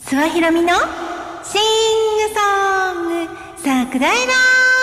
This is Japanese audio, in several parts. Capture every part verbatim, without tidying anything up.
諏訪ひろみのシングソング桜色。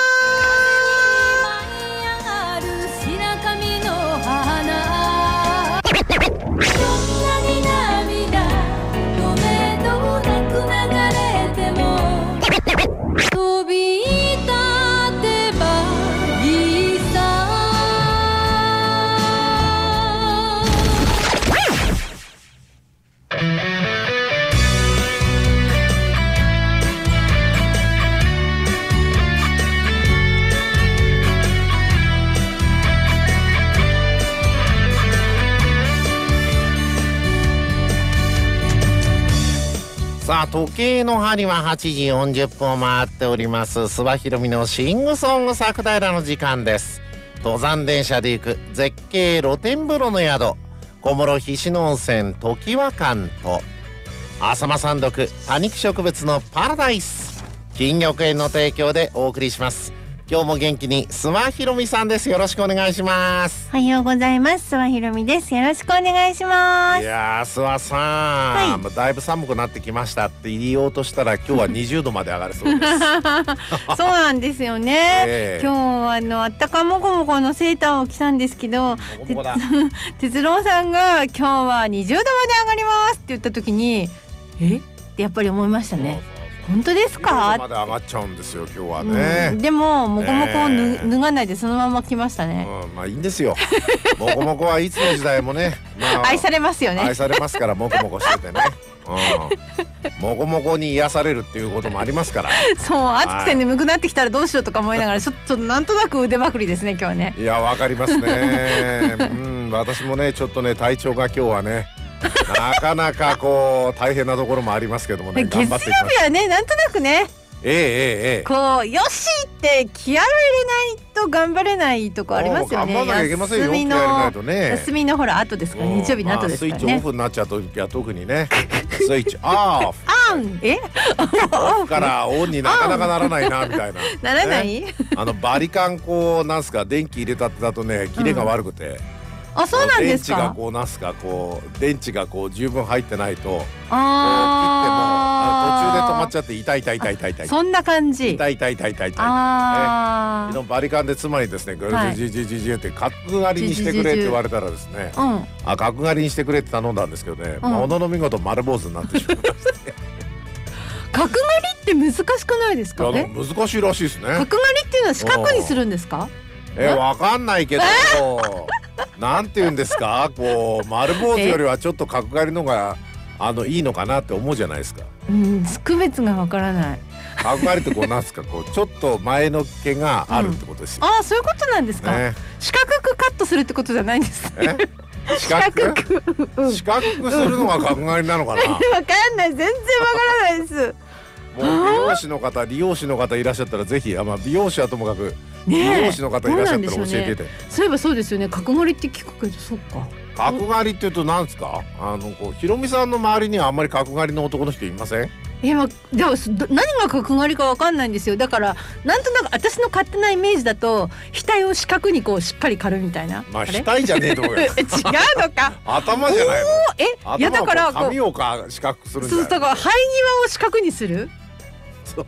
さあ、時計の針ははちじよんじゅっぷんを回っております。諏訪ひろみのシングソング桜平の時間です。登山電車で行く絶景露天風呂の宿、小諸菱野温泉常盤館と浅間山麓多肉植物のパラダイス、金玉園の提供でお送りします。今日も元気に諏訪ひろみさんです。よろしくお願いします。 おはようございます。諏訪ひろみです。よろしくお願いします。 いやー、諏訪さん、はい、だいぶ寒くなってきましたって言おうとしたら、今日はにじゅうどまで上がるそうですそうなんですよね、えー、今日はあのあったかもこもこのセーターを着たんですけど、哲郎さんが今日はにじゅうどまで上がりますって言った時に、えってやっぱり思いましたね。本当ですか？ まで上がっちゃうんですよ今日はね、 うん、でももこもこを脱がないでそのまま来ましたね、 うん、まあいいんですよもこもこはいつの時代もね、まあ、 愛されますよね。 愛されますから、もこもこしててね、うん、もこもこに癒されるっていうこともありますからそう、暑くて眠くなってきたらどうしようとか思いながらちょっとなんとなく腕まくりですね今日ね。 いや、わかりますね、うん、私もねちょっとね体調が今日はねなかなかこう大変なところもありますけどもね、 頑張っていきます。月曜日はね、なんとなくね、 ええええ、 こうよしって気合を入れないと頑張れないとこありますよね。 頑張らなきゃいけませんよ、気合入れないとね。 休みのほら後ですから、日曜日の後ですからね、 まあ、スイッチオフになっちゃう時は特にねスイッチオフオンえオフからオンになかなかならないなみたいなならない、 ね、あのバリカンこうなんすか電気入れたってだとねキレが悪くて、うんあ、そうなんですか。 電池がこうなんすかこう電池がこう十分入ってないと、あ切っても途中で止まっちゃって痛い痛い痛い痛い痛い、 そんな感じ、 痛い痛い痛い痛い痛い、 あね、バリカンで妻にですね、はい、ジジジジって角刈りにしてくれって言われたらですね、うん、あ角刈りにしてくれって頼んだんですけどね、うん、ものの見事丸坊主になってしまいましたね角刈りって難しくないですかね。 難しいらしいですね。 角刈りっていうのは四角にするんですか。 え、わかんないけどなんて言うんですか、こう丸坊主よりはちょっと角刈りのがあのいいのかなって思うじゃないですか。 うん、区別がわからない。 角刈りってこうなんですか、こうちょっと前の毛があるってことですよ、 うん、ああ、そういうことなんですか、ね、四角くカットするってことじゃないんですね。 四角く、うん、四角くするのが角刈りなのかな。わかんない、全然わからないです。 もう美容師の方、理容師の方いらっしゃったらぜひ、あ、まあ美容師はともかく美容師の方いらっしゃったら教えてて、ね、 そういえばそうですよね、角刈りって聞くけど、そっか。 角刈りって言うとなんですか、あのこうひろみさんの周りにはあんまり角刈りの男の人いません？ え、まあ、でも何が角刈りかわかんないんですよ。だからなんとなく私の勝手なイメージだと額を四角にこうしっかり刈るみたいな。 まあ額じゃねえと思うよ。違うのか。 頭じゃないの。 え、いやだから髪をか四角くするんじゃない。 そう、だから生え際を四角にする。そう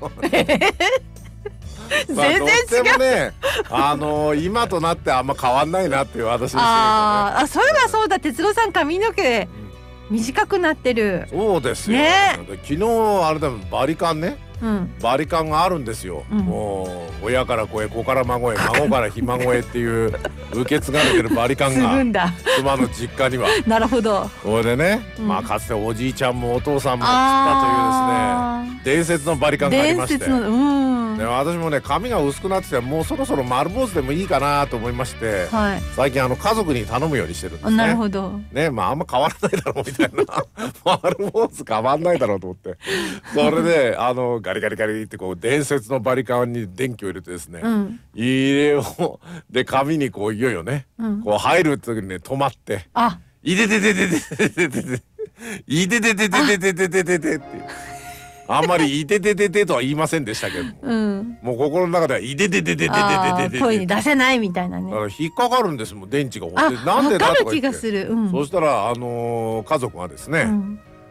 全然違う、まあ、どうしてもね、 あのー、今となってあんま変わんないなっていう私ですけどね。 ああ、そういえばそうだ、哲郎さん髪の毛短くなってる。 そうですよ、ね、昨日あれだもん、バリカンね、うん、バリカンがあるんですよ、うん、もう親から子へ子から孫へ孫からひ孫へっていう受け継がれてるバリカンが妻の実家にはなるほど。 それでね、うん、まあかつておじいちゃんもお父さんも釣ったというですね伝説のバリカンがありまして、伝説の、うん、で私もね髪が薄くなってて、もうそろそろ丸坊主でもいいかなと思いまして、はい、最近あの家族に頼むようにしてるんですね。 なるほどね、まああんま変わらないだろうみたいな丸坊主変わんないだろうと思ってそれであのガリガリガリってこう伝説のバリカンに電気を入れてですね、うん、入れをで髪にこういよいよね、うん、こう入る時にね止まって、あ、いでてててててててていでてててててててててってあんまりいててててとは言いませんでしたけども、うん、もう心の中ではいでてててててててて声に出せないみたいなね。 だから引っかかるんですもん電池が。 あ、 なんでだとか言って、 分かる気がする、うん、 そしたらあのー、家族がですね、うん、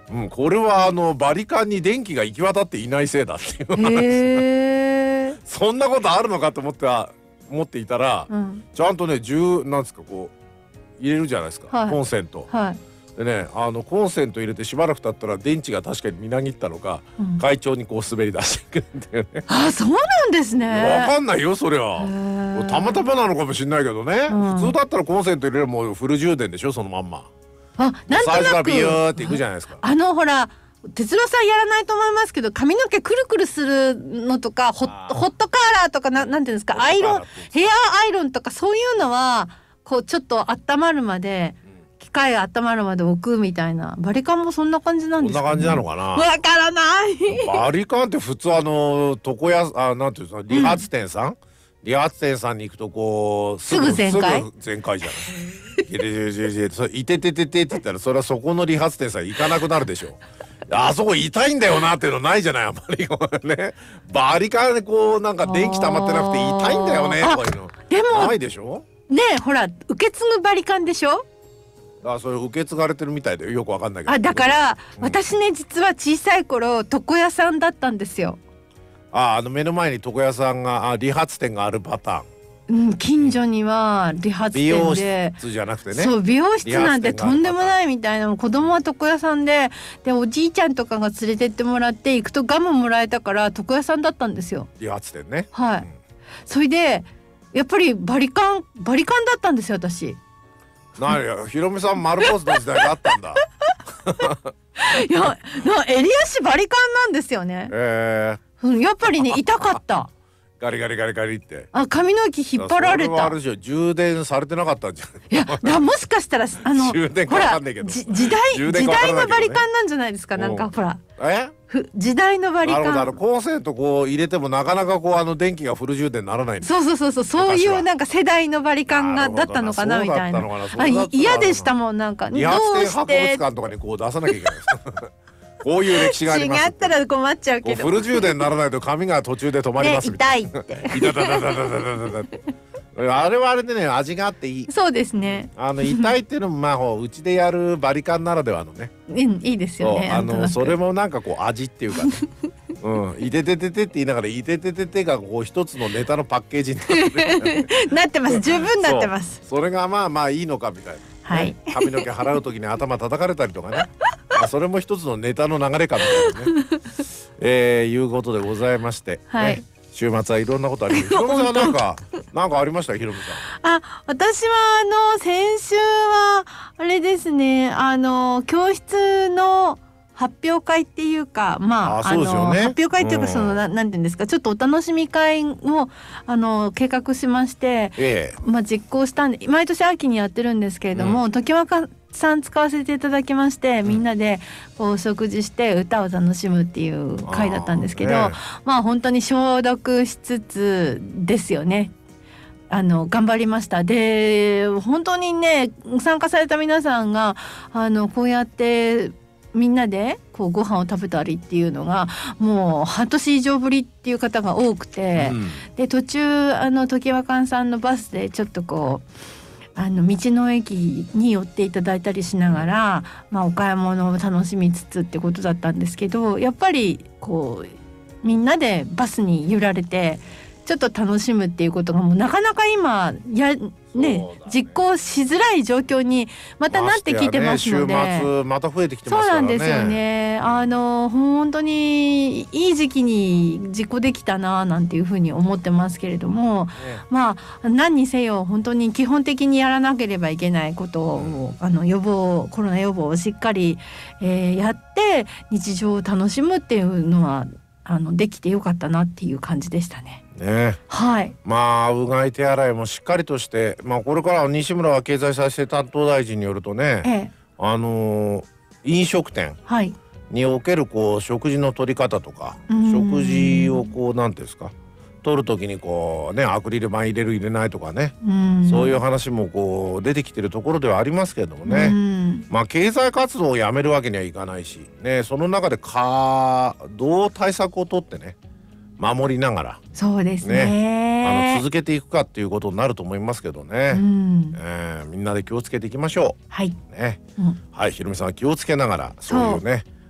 うん、これはあのバリカンに電気が行き渡っていないせいだっていう話。 へーそんなことあるのかと思って思っていたら、うん、ちゃんとね十なんですかこう入れるじゃないですか、はい、コンセント、はい、でねあのコンセント入れてしばらく経ったら電池が確かにみなぎったのか、うん、快調にこう滑り出していくんだよね。 あ、そうなんですね。 わかんないよそりゃ。たまたまなのかもしれないけどね、うん、普通だったらコンセント入れるもうフル充電でしょそのまんま。 あ、なんとなく最初からビューっていくじゃないですか。 あのほら哲郎さんやらないと思いますけど、髪の毛くるくるするのとかホッホットカーラーとか な, なんていうんですか、アイロンヘアアイロンとかそういうのはこうちょっと温まるまで、うん、機械が温まるまで置くみたいな。バリカンもそんな感じなんですかね。 そんな感じなのかな。 わからないバリカンって普通あの床屋あなんていうんですか理髪店さん、うん、理髪店さんに行くとこうすぐ全開すぐ全開じゃない。いててててって言ったらそれはそこの理髪店さん行かなくなるでしょ。あそこ痛いんだよなっていうのないじゃないあんまりね。バリカンでこうなんか電気溜まってなくて痛いんだよねとかいうのでもないでしょ。 ねえほら受け継ぐバリカンでしょ。 あ、それ受け継がれてるみたいでよくわかんないけど。 あ、だから、うん、私ね実は小さい頃床屋さんだったんですよ。 あ、あの目の前に床屋さんがあ理髪店があるパターン。 うん、近所には理髪店で、美容室じゃなくてね、 そう美容室なんてとんでもないみたいな。子供は床屋さんで、でおじいちゃんとかが連れてってもらって行くとガムもらえたから床屋さんだったんですよ。 理髪店ね。 はい、うん、それでやっぱりバリカンバリカンだったんですよ私。 なにやひろみさん丸坊主の時代があったんだ。 いや襟足バリカンなんですよね。 えーうん、やっぱりね痛かった。 ガリガリガリガリって。 あ、髪の毛引っ張られた。それはあるでしょ、充電されてなかったんじゃない。 いや、だもしかしたらあの充電かわかんないけど、 時代時代のバリカンなんじゃないですか。なんかほら。 え？ 時代のバリカン。 なるほど、あのコンセントこう入れてもなかなかこうあの電気がフル充電ならないんです。 そうそうそうそう、そういうなんか世代のバリカンがだったのかなみたいな。あ、嫌でしたもんなんか。 理髪店博物館とかにこう出さなきゃいけないです。こういう歴史があります。 違ったら困っちゃうけど。 フル充電にならないと髪が途中で止まりますみたいな。 痛いって。 痛たたたたたたた。あれはあれでね味があっていい。 そうですね。 あの痛いっていうのもまあうちでやるバリカンならではのね。 うん、いいですよね。 あのそれもなんかこう味っていうかね。うん、いててててって言いながらいててててがこう一つのネタのパッケージになってなってます。十分なってます。 そ, それがまあまあいいのかみたいな、ね。 はい。 髪の毛払う時に頭叩かれたりとかね。あ、それも一つのネタの流れかみたいなね。えー、いうことでございまして、 はい、 ね、週末はいろんなことあります。ひろみさんなんかなんかありましたひろみさん。あ、私はあの先週はあれですね、あの教室の発表会っていうか、まあ、あ、あの、ね、発表会っていうか、その、うん、な, なんていうんですか、ちょっとお楽しみ会をあの計画しまして、 ええ、 まあ、実行したんで、毎年秋にやってるんですけれども、うん、時若さん使わせていただきまして、うん、みんなでこう食事して歌を楽しむっていう会だったんですけど、あ、ね、まあ本当に消毒しつつですよね。あの頑張りました。で本当にね、参加された皆さんがあのこうやってみんなでこうご飯を食べたりっていうのがもう半年以上ぶりっていう方が多くて、うん、で途中あの時若さんのバスでちょっとこうあの道の駅に寄っていただいたりしながら、まあ、お買い物を楽しみつつってことだったんですけど、やっぱりこうみんなでバスに揺られてちょっと楽しむっていうことがもうなかなか今やね、実行しづらい状況にまたなってきてますので、 ね、週末また増えてきてますからね。 そうなんですよね。あの本当にいい時期に実行できたななんていうふうに思ってますけれども、ね、まあ何にせよ本当に基本的にやらなければいけないことを、うん、あの予防コロナ予防をしっかり、えー、やって日常を楽しむっていうのはあのできてよかったなっていう感じでしたね。 ね、 はい、 まあうがい手洗いもしっかりとして、まあ、これから西村経済再生担当大臣によるとね、ええ、あのー、飲食店におけるこう食事の取り方とか、食事をこうなんていうんですか、取る時にこうねアクリル板入れる入れないとかね、そういう話もこう出てきてるところではありますけれどもね、まあ経済活動をやめるわけにはいかないしね、その中でかどう対策を取ってね守りながらそうですね、 ね、あの続けていくかっていうことになると思いますけどね、うん、えー、みんなで気をつけていきましょう。 はい、 ね、うん、はい、ひろみさんは気をつけながらそういうね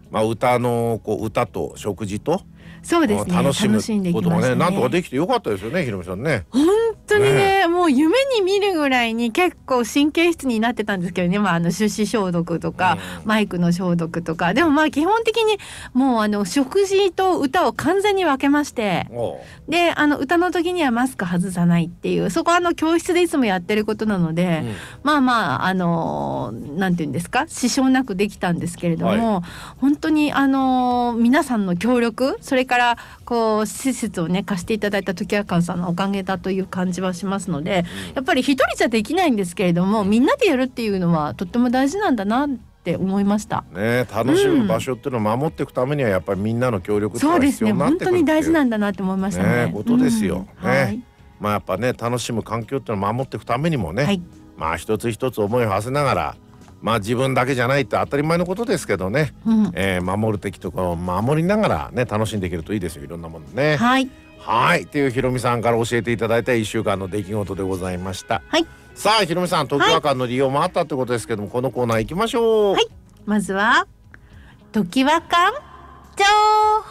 まあ、歌のこう歌と食事とそうですね、 楽しむことがね、 ね、 なんとかできてよかったですよね、ひろみさんね。 本当に ね, ねもう夢に見るぐらいに結構神経質になってたんですけどね、まあ、あの手指消毒とか、うん、マイクの消毒とかでもまあ基本的にもうあの食事と歌を完全に分けまして、であの歌の時にはマスク外さないっていう、そこはあの教室でいつもやってることなので、うん、まあまああのなんていうんですか、支障なくできたんですけれども、はい、本当にあの皆さんの協力、それからこう施設をね貸していただいた時はかんさんのおかげだという感じはしますので、うん、やっぱり一人じゃできないんですけれども、みんなでやるっていうのはとっても大事なんだなって思いましたね。楽しむ場所っていうのを守っていくためにはやっぱりみんなの協力っていうのが必要になってくるっていう、そうですね、本当に大事なんだなって思いましたね。 ねことですよ、うん、ね、はい、まあやっぱね楽しむ環境っていうのを守っていくためにもね、はい、まあ一つ一つ思いを馳せながら、まあ自分だけじゃないって当たり前のことですけどね、うん、えー、守る敵とかを守りながらね楽しんでいけるといいですよ、いろんなものね。 はいはいっていうひろみさんから教えていただいたいっしゅうかんの出来事でございました。 はい、さあひろみさん、時和館の利用もあったってことですけども、はい、このコーナー行きましょう。 はい、まずは時和館情報。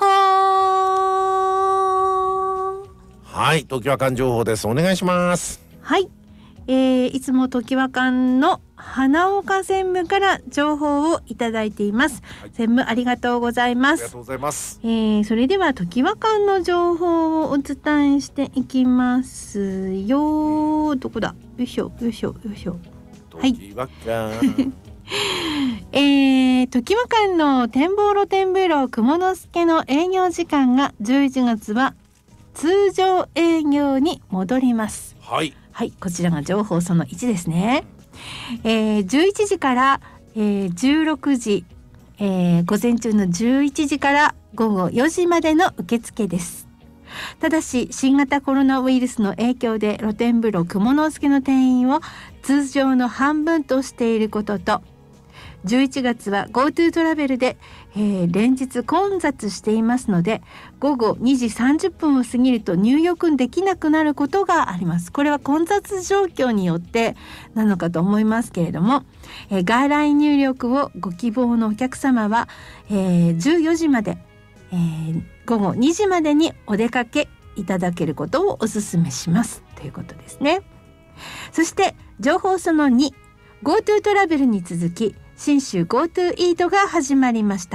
はい、時和館情報です。お願いします。 はい、えー、いつも時和館の花岡専務から情報をいただいています、はい、専務ありがとうございます。 ありがとうございます、 えー、それでは時和館の情報をお伝えしていきますよ。どこだ、よいしょよいしょよいしょ。 時和館、はいえー、時和館の展望露天風呂雲之助の営業時間がじゅういちがつは通常営業に戻ります。 はいはい、こちらが情報そのいちですね。えー、じゅういちじから、えー、じゅうろくじ、えー、午前中のじゅういちじからごごよじまでの受付です。ただし新型コロナウイルスの影響で露天風呂雲之助の定員を通常の半分としていることと、じゅういちがつは GoTo トラベルで、えー、連日混雑していますので、午後にじさんじゅっぷんを過ぎると入浴できなくなることがあります。これは混雑状況によってなのかと思いますけれども、えー、外来入浴をご希望のお客様は、えー、じゅうよじまで、えー、午後にじまでにお出かけいただけることをお勧めしますということですね。そして情報そのに、 GoTo トラベルに続き信州 GoTo イートが始まりました。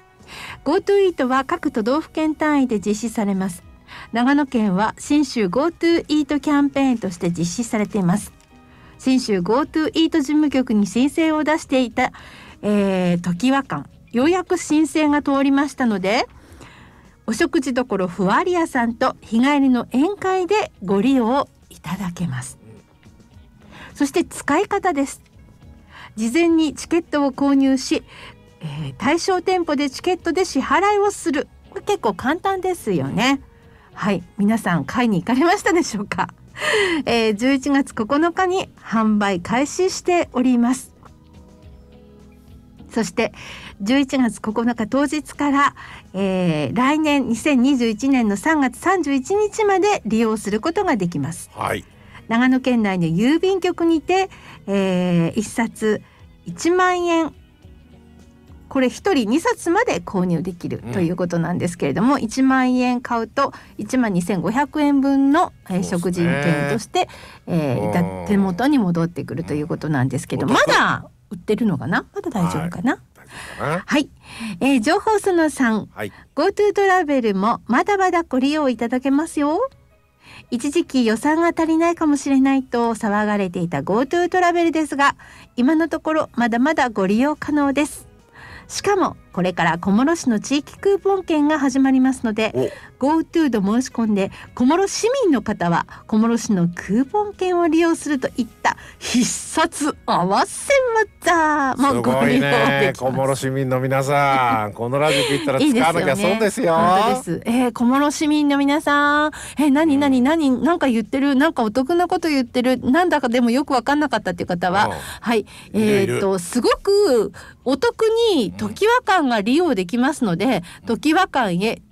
GoTo イートは各都道府県単位で実施されます。長野県は信州 GoTo イートキャンペーンとして実施されています。信州 GoTo イート事務局に申請を出していた、えー、時和館、ようやく申請が通りましたので、お食事処ふわり屋さんと日帰りの宴会でご利用いただけます。そして使い方です。事前にチケットを購入し、えー、対象店舗でチケットで支払いをする。これ結構簡単ですよね。はい、皆さん買いに行かれましたでしょうか。えー、じゅういちがつここのかに販売開始しております。そしてじゅういちがつここのか当日から、えー、来年にせんにじゅういちねんのさんがつさんじゅういちにちまで利用することができます。 はい、 長野県内の郵便局にて、えー、いっさついちまんえん、これひとりにさつまで購入できるということなんですけれども、うん、いちまんえん買うといちまんにせんごひゃくえんぶんの、えー、食事券として、えー、手元に戻ってくるということなんですけど、まだ売ってるのかな、まだ大丈夫かな。はい、はい、えー、情報そのさん、はい、GoTo トラベルもまだまだご利用いただけますよ。一時期予算が足りないかもしれないと騒がれていた GoTo トラベルですが、今のところまだまだご利用可能です。しかもこれから小諸市の地域クーポン券が始まりますので、 GoTo と申し込んで小諸市民の方は小諸市のクーポン券を利用するといった必殺合わせ技もご利用できます。すごいね、 小諸市民の皆さん、このラジオ聞いたら使わなきゃ損ですよ。 本当です。えー、小諸市民の皆さん、えー、何何何、なんか言ってる、なんかお得なこと言ってる、なんだかでもよく分かんなかったっていう方は、うん、はい、えー、っとすごくお得に時和館が利用できますので、時和館へ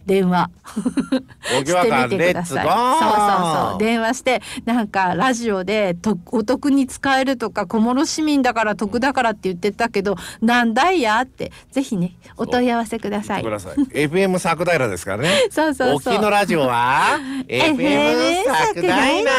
電話沖和館レッツゴー。 そうそうそう、電話してなんかラジオでとお得に使えるとか、小諸市民だから得だからって言ってたけど、なんだいやって、ぜひねお問い合わせください。 くださいエフエム 佐久平ですからね。 そうそうそう、 沖のラジオはエフエム 佐久平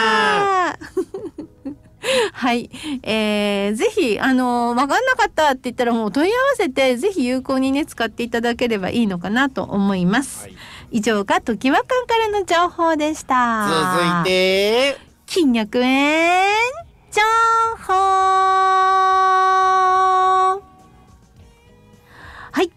はい、えー、ぜひあの分かんなかったって言ったらもう問い合わせて、ぜひ有効にね使っていただければいいのかなと思います、はい、以上がときわ館からの情報でした。 続いて金玉園情報。はい、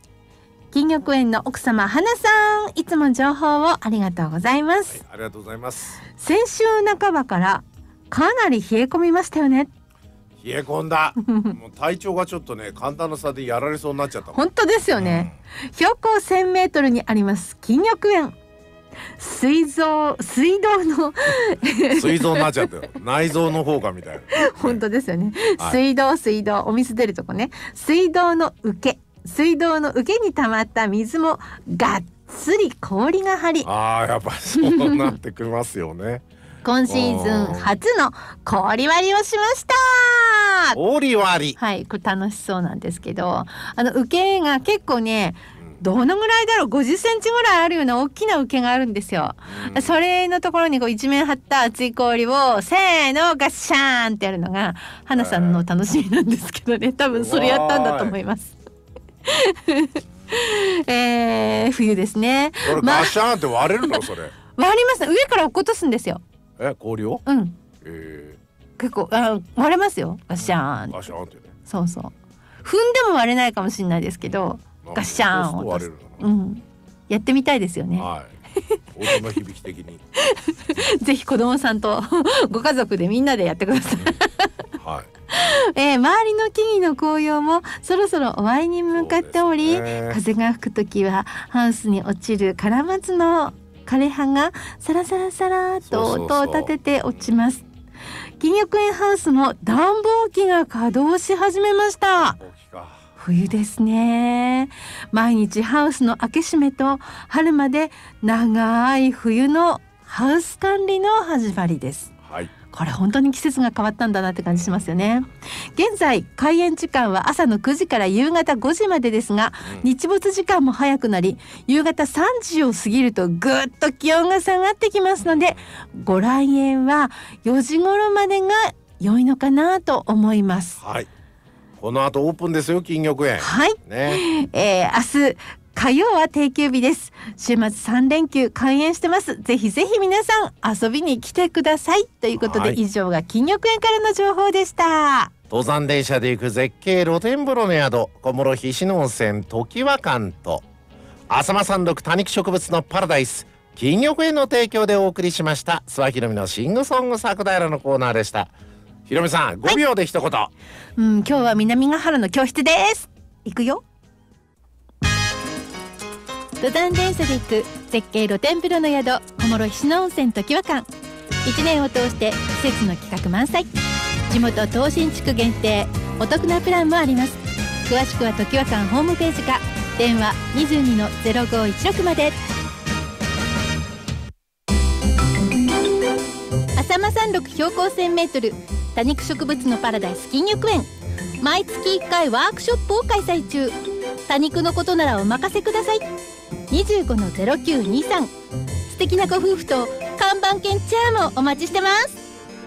金玉園の奥様花さん、いつも情報をありがとうございます、 はい、ありがとうございます。 先週半ばからかなり冷え込みましたよね。 冷え込んだもう体調がちょっとね、寒暖の差でやられそうになっちゃった。 本当ですよね、うん、標高せんメートルにあります金玉園、水蔵水道の水道になっちゃったよ内臓の方かみたいな本当ですよね、はい、水道水道お水出るとこね、水道の受け水道の受けに溜まった水もがっつり氷が張り、 あーやっぱそうなってきますよね今シーズン初の氷割りをしました。 氷割り、 はい、これ楽しそうなんですけど、あの受けが結構ね、どのぐらいだろう、ごじゅっセンチぐらいあるような大きな受けがあるんですよ、うん、それのところにこう一面張った厚い氷をせーのガッシャーンってやるのが花さんの楽しみなんですけどね、多分それやったんだと思いますえー、冬ですね。 これガッシャーンって割れるのそれ割ります、上から落っことすんですよ。 え、氷を？ うん。 えー、結構あ割れますよ。ガッシャーン。 ガッシャーンってね。 そうそう。踏んでも割れないかもしれないですけど、ガッシャーンを落とす。うん。やってみたいですよね。 はい。音の響き的に。 ぜひ子供さんとご家族でみんなでやってください。 はい。 えー、周りの木々の紅葉もそろそろ終わりに向かっており、ね、風が吹くときはハウスに落ちるカラマツの枯葉がサラサラサラと音を立てて落ちます。金玉園ハウスも暖房機が稼働し始めました。冬ですね。毎日ハウスの開け閉めと春まで長い冬のハウス管理の始まりです。 はい、 これ本当に季節が変わったんだなって感じしますよね。現在開園時間は朝のくじから夕方ごじまでですが、うん、日没時間も早くなり夕方さんじを過ぎるとぐっと気温が下がってきますので、ご来園はよじ頃までが良いのかなと思います。 はい、この後オープンですよ、金玉園。 はい、 ね、 えー、明日火曜は定休日です。週末さん連休開園してます。ぜひぜひ皆さん遊びに来てくださいということで、はい、以上が金玉園からの情報でした。 登山電車で行く絶景露天風呂の宿、小諸菱野温泉常盤館と浅間山麓多肉植物のパラダイス金玉園の提供でお送りしました諏訪ひろみのシングソング佐久平のコーナーでした。ひろみさんごびょうで一言、はい、 うん、今日は南ヶ原の教室です。行くよ。登山電車で行く絶景露天風呂の宿、小諸菱野温泉常盤館。いちねんを通して施設の企画満載、地元東新地区限定お得なプランもあります。詳しくは常盤館ホームページか電話 にじゅうにのゼロごいちろく まで。浅間山麓標高せんメートル多肉植物のパラダイス金玉園、毎月いっかいワークショップを開催中。多肉のことならお任せください。 にじゅうごのゼロきゅうにさん、 素敵なご夫婦と看板犬チャーもお待ちしてます。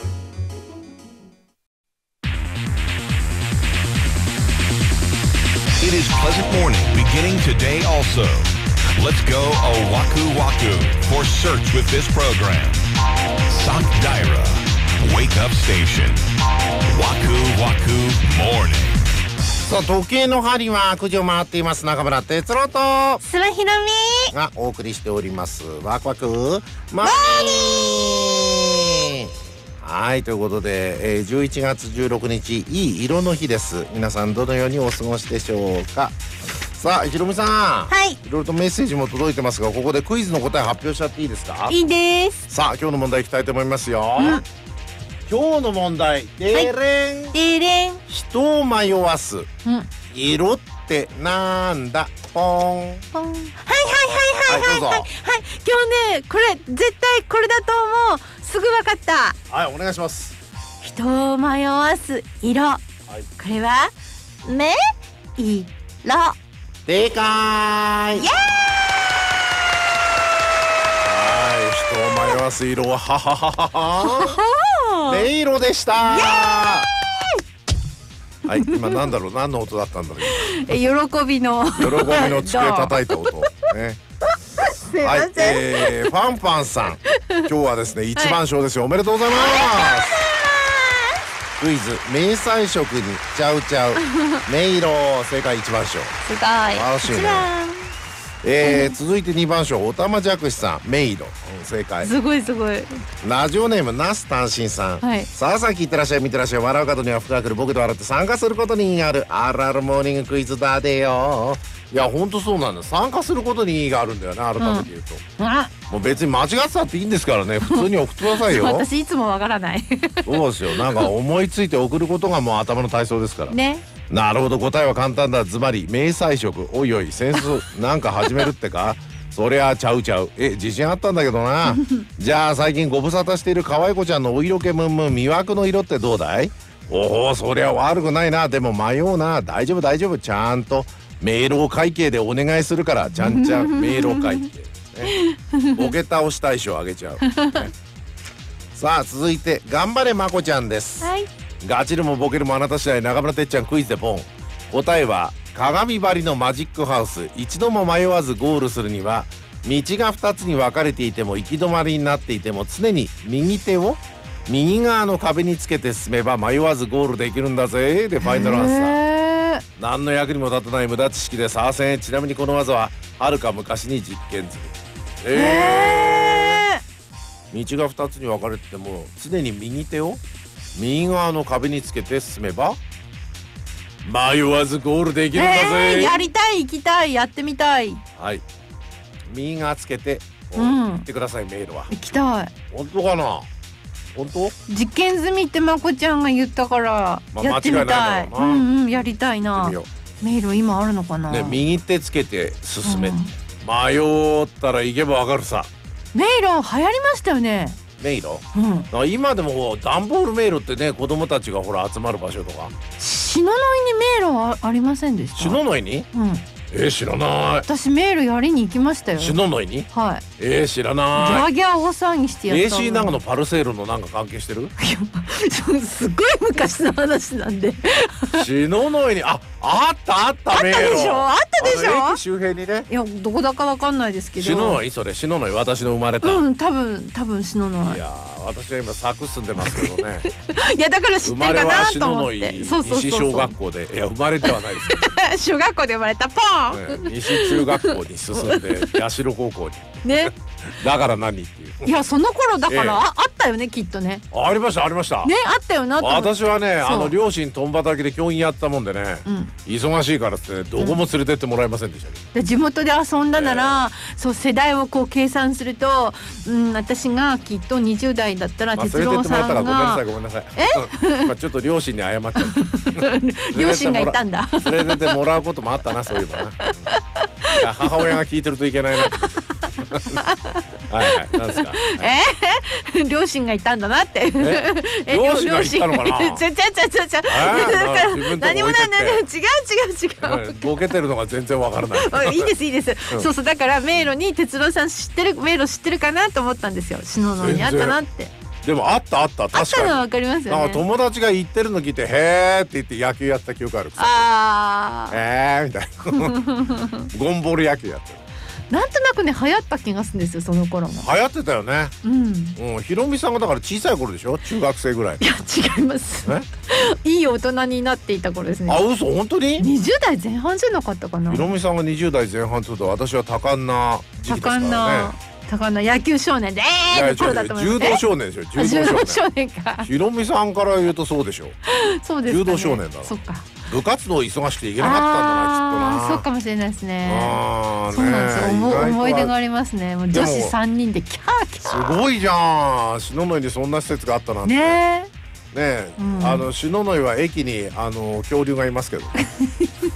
It is pleasant morning beginning today also. Let's go Oahu Waku for search with this program. Sak Daira Wake Up Station Waku Waku Morning。 さあ時計の針はくじを回っています。中村哲郎と諏訪ひろみがお送りしておりますワクワクマーニー。はい、ということで、えー、じゅういちがつじゅうろくにちいい色の日です。皆さんどのようにお過ごしでしょうか。さあひろみさん、 はい、いろいろとメッセージも届いてますが、ここでクイズの答え発表しちゃっていいですか。 いいです。 さあ今日の問題いきたいと思いますよ、うん、今日の問題、でれん、 でれん、 人を迷わす、 うん、 色っってなんだポンポン。はいはいはいはいはいはいはい。今日ねこれ絶対これだと思う。すぐ分かった。 はいお願いします。 人を迷わす色、はい、これは目色。 でかーい。イエーイ。はい人を迷わす色はははははは目色でしたー。はい、今なんだろう、何の音だったんだろう。 え、喜びの。 喜びの机叩いた音。ね。 すいません。はい、 えー、ファンファンさん、今日はですね、一番賞ですよ。おめでとうございます。クイズ、明細色にちゃうちゃう。明色、正解一番賞。すごい。 素晴らしいね。えー、続いてにばん賞、おたまじゃくしさん、明色、うん、正解。 すごいすごい。 ラジオネーム那須単身さん、はい、さあさっきいってらっしゃい見てらっしゃい、笑う角には深くる僕と笑って参加することに意義があるあるあるモーニングクイズだでよ。いやほんとそうなんだ、参加することに意義があるんだよね、改めて言うと、うん、もう別に間違ってたっていいんですからね、普通に送ってくださいよ。 私いつもわからない。 そうですよ、なんか思いついて送ることがもう頭の体操ですからね。 なるほど、答えは簡単だ。ズバリ明細色。おいおいセンスなんか始めるってか。そりゃちゃうちゃう。え自信あったんだけどな。じゃあ最近ご無沙汰している可愛い子ちゃんのお色気ムンムン魅惑の色ってどうだい。おおそりゃ悪くないな。でも迷うな。大丈夫大丈夫、ちゃんと明朗会計でお願いするから。ちゃんちゃん明朗会計、ね、ボケ倒し大賞あげちゃう、ね、さあ続いて頑張れまこちゃんです、はい、ガチるもボケるもあなた次第、中村てっちゃんクイズでポン。答えは鏡張りのマジックハウス。一度も迷わずゴールするには道がふたつに分かれていても行き止まりになっていても常に右手を右側の壁につけて進めば迷わずゴールできるんだぜ。でファイナルアンサー。何の役にも立たない無駄知識でさあせん。ちなみにこの技ははるか昔に実験済み。えー、道がふたつに分かれてても常に右手を右側の壁につけて進めば迷わずゴールできるんだぜ、 えー、やりたい、行きたい、やってみたい。 はい、右側つけて、うん、行ってください。メールは行きたい。 本当かな。本当実験済みってまこちゃんが言ったから、まあ、やってみたい。うんうん、やりたいな。メール今あるのかな、 ね、右手つけて進め、うん、迷ったら行けばわかるさ。 迷路流行りましたよね。 迷路、うん、今でも段ボール迷路ってね、子供たちがほら集まる場所とか。 篠ノ井に迷路はありませんでした。 篠ノ井に、うん、えー、知らない。 私迷路やりに行きましたよ。 篠ノ井に。はい。えー、知らない。 ギャーギャー大騒ぎしてやった。 エーシー 長野パルセールのなんか関係してる。 すごい昔の話なんで。 篠ノ井にああったあった迷路。 あったでしょ、あったでしょ。 駅周辺にね。 いやどこだかわかんないですけど。 篠ノ井、それ篠ノ井、私の生まれた。 うん、多分多分篠ノ井。いや私は今佐久住んでますけどね。 いやだから知ってるかなと思って。 そうそうそう。西小学校で、いや生まれてはないですけど。 小学校で生まれたポン。 ね、西中学校に進んで八代高校に。ね。だから何っていう。 いやその頃だから、ええ、あ, あったよねきっとね。 ありましたありました。 ねあったよな。 私はねあの両親共働きで教員やったもんでね、うん、忙しいからって、ね、どこも連れてってもらえませんでしたね、 うん、で地元で遊んだなら、えー、そう世代をこう計算すると、うん、私がきっとにじゅう代だったら哲郎さんが、 まあ、連れてってもらったらごめんなさいごめんなさい。え、まあちょっと両親に謝っちゃう。 両親がいたんだ。 連れてってもらうこともあったなそういえばな。いや母親が聞いてるといけないな。はいはいなんですか。 えー、両親がいたんだなって。 え両親がいたのかな。 ちゃちゃちゃちゃちゃ。何もなんない違う違う違う。 ボケてるのが全然わからない。 いいですいいです。そうそうだから迷路に哲郎さん知ってる迷路知ってるかなと思ったんですよ。篠ノ井にあったなって。 でもあったあった確かに。あったのはわかりますよね。 なんか友達が言ってるの聞いてへーって言って野球やった記憶ある。ああ。えーみたいな。ゴンボール野球やってる。 なんとなくね流行った気がするんですよその頃も。 流行ってたよね。うん。うん、ひろみさんがだから小さい頃でしょ、中学生ぐらい。 いや違います。いい大人になっていた頃ですね。 あ嘘本当に？ にじゅう代前半じゃなかったかな。 ひろみさんがにじゅう代前半ってことは私は多感な時期ですからね。多感な多感な野球少年でえーって頃だと思います。 柔道少年でしょ。 柔道少年か。 ひろみさんから言うとそうでしょ。 そうですかね。 柔道少年だろ。 そっか。 部活動忙しくて行けなかったんだなきっとな。 そうかもしれないですね。あそうなんですよ。思い出がありますね。もう女子三人でキャーキャー。すごいじゃん。篠ノ井にそんな施設があったなんて。ねえ。ねえ、うん、あの篠ノ井は駅にあの恐竜がいますけど。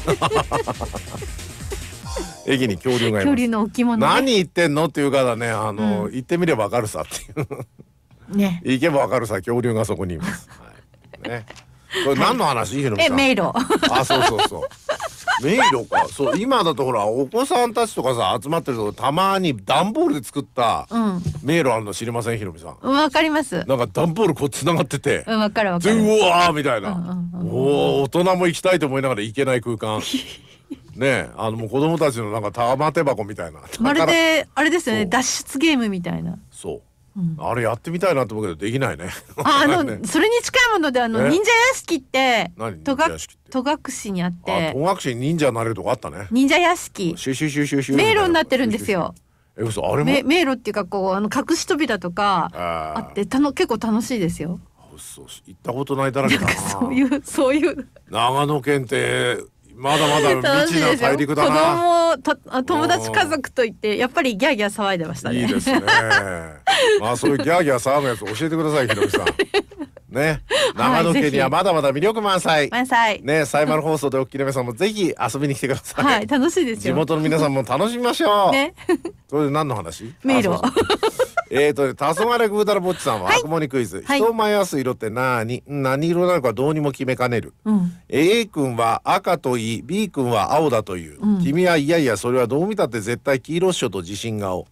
駅に恐竜がいます。 恐竜の置物、ね、 何言ってんのっていうからね、あの、うん、行ってみればわかるさっていうね、行けばわかるさ、恐竜がそこにいます、はいね、これ何の話、ひろみさん。 え、迷路。 あ、そうそうそう迷路か。そう、今だとほらお子さんたちとかさ集まってるとたまに段ボールで作った迷路あるの知りません、ひろみさん。 わかります。 なんか段ボールこう繋がってて、 うん、わかるわかる。 うわーみたいな、うんうんうん、おお、大人も行きたいと思いながら行けない空間ね、あのもう子供たちのなんか玉手箱みたいな、 まるであれですよね、脱出ゲームみたいな。 そう、うん、あれやってみたいなと思うけどできないね。 あ、あのそれに近いもので、あの忍者屋敷って戸隠にあって、 戸隠に忍者になれるとこあったね。 忍者屋敷シュシュシュシュシュ迷路になってるんですよ。 え、嘘、あれも迷路っていうか、こうあの隠し扉とかあって、たの結構楽しいですよ。 そう、行ったことないだらけだな。 そういうそういう長野県ってまだまだ未知な大陸だな。子供と友達家族といってやっぱりギャーギャー騒いでましたね。 いいですね。まあそういうギャーギャー騒ぐやつ教えてください、ひろみさん。ね、長野県にはまだまだ魅力満載。 満載。 ね、サイマル放送でおっきりめさんもぜひ遊びに来てください。 はい、楽しいですよ。 地元の皆さんも楽しみましょう。 ね。 それで何の話？ 迷路。 えーと、黄昏ぐうたらぼっちさんは悪魔にクイズ、人を迷わす色って何、何色なのかどうにも決めかねる、うん、A 君は赤といい B 君は青だという、うん、君はいやいやそれはどう見たって絶対黄色っしょと自信顔。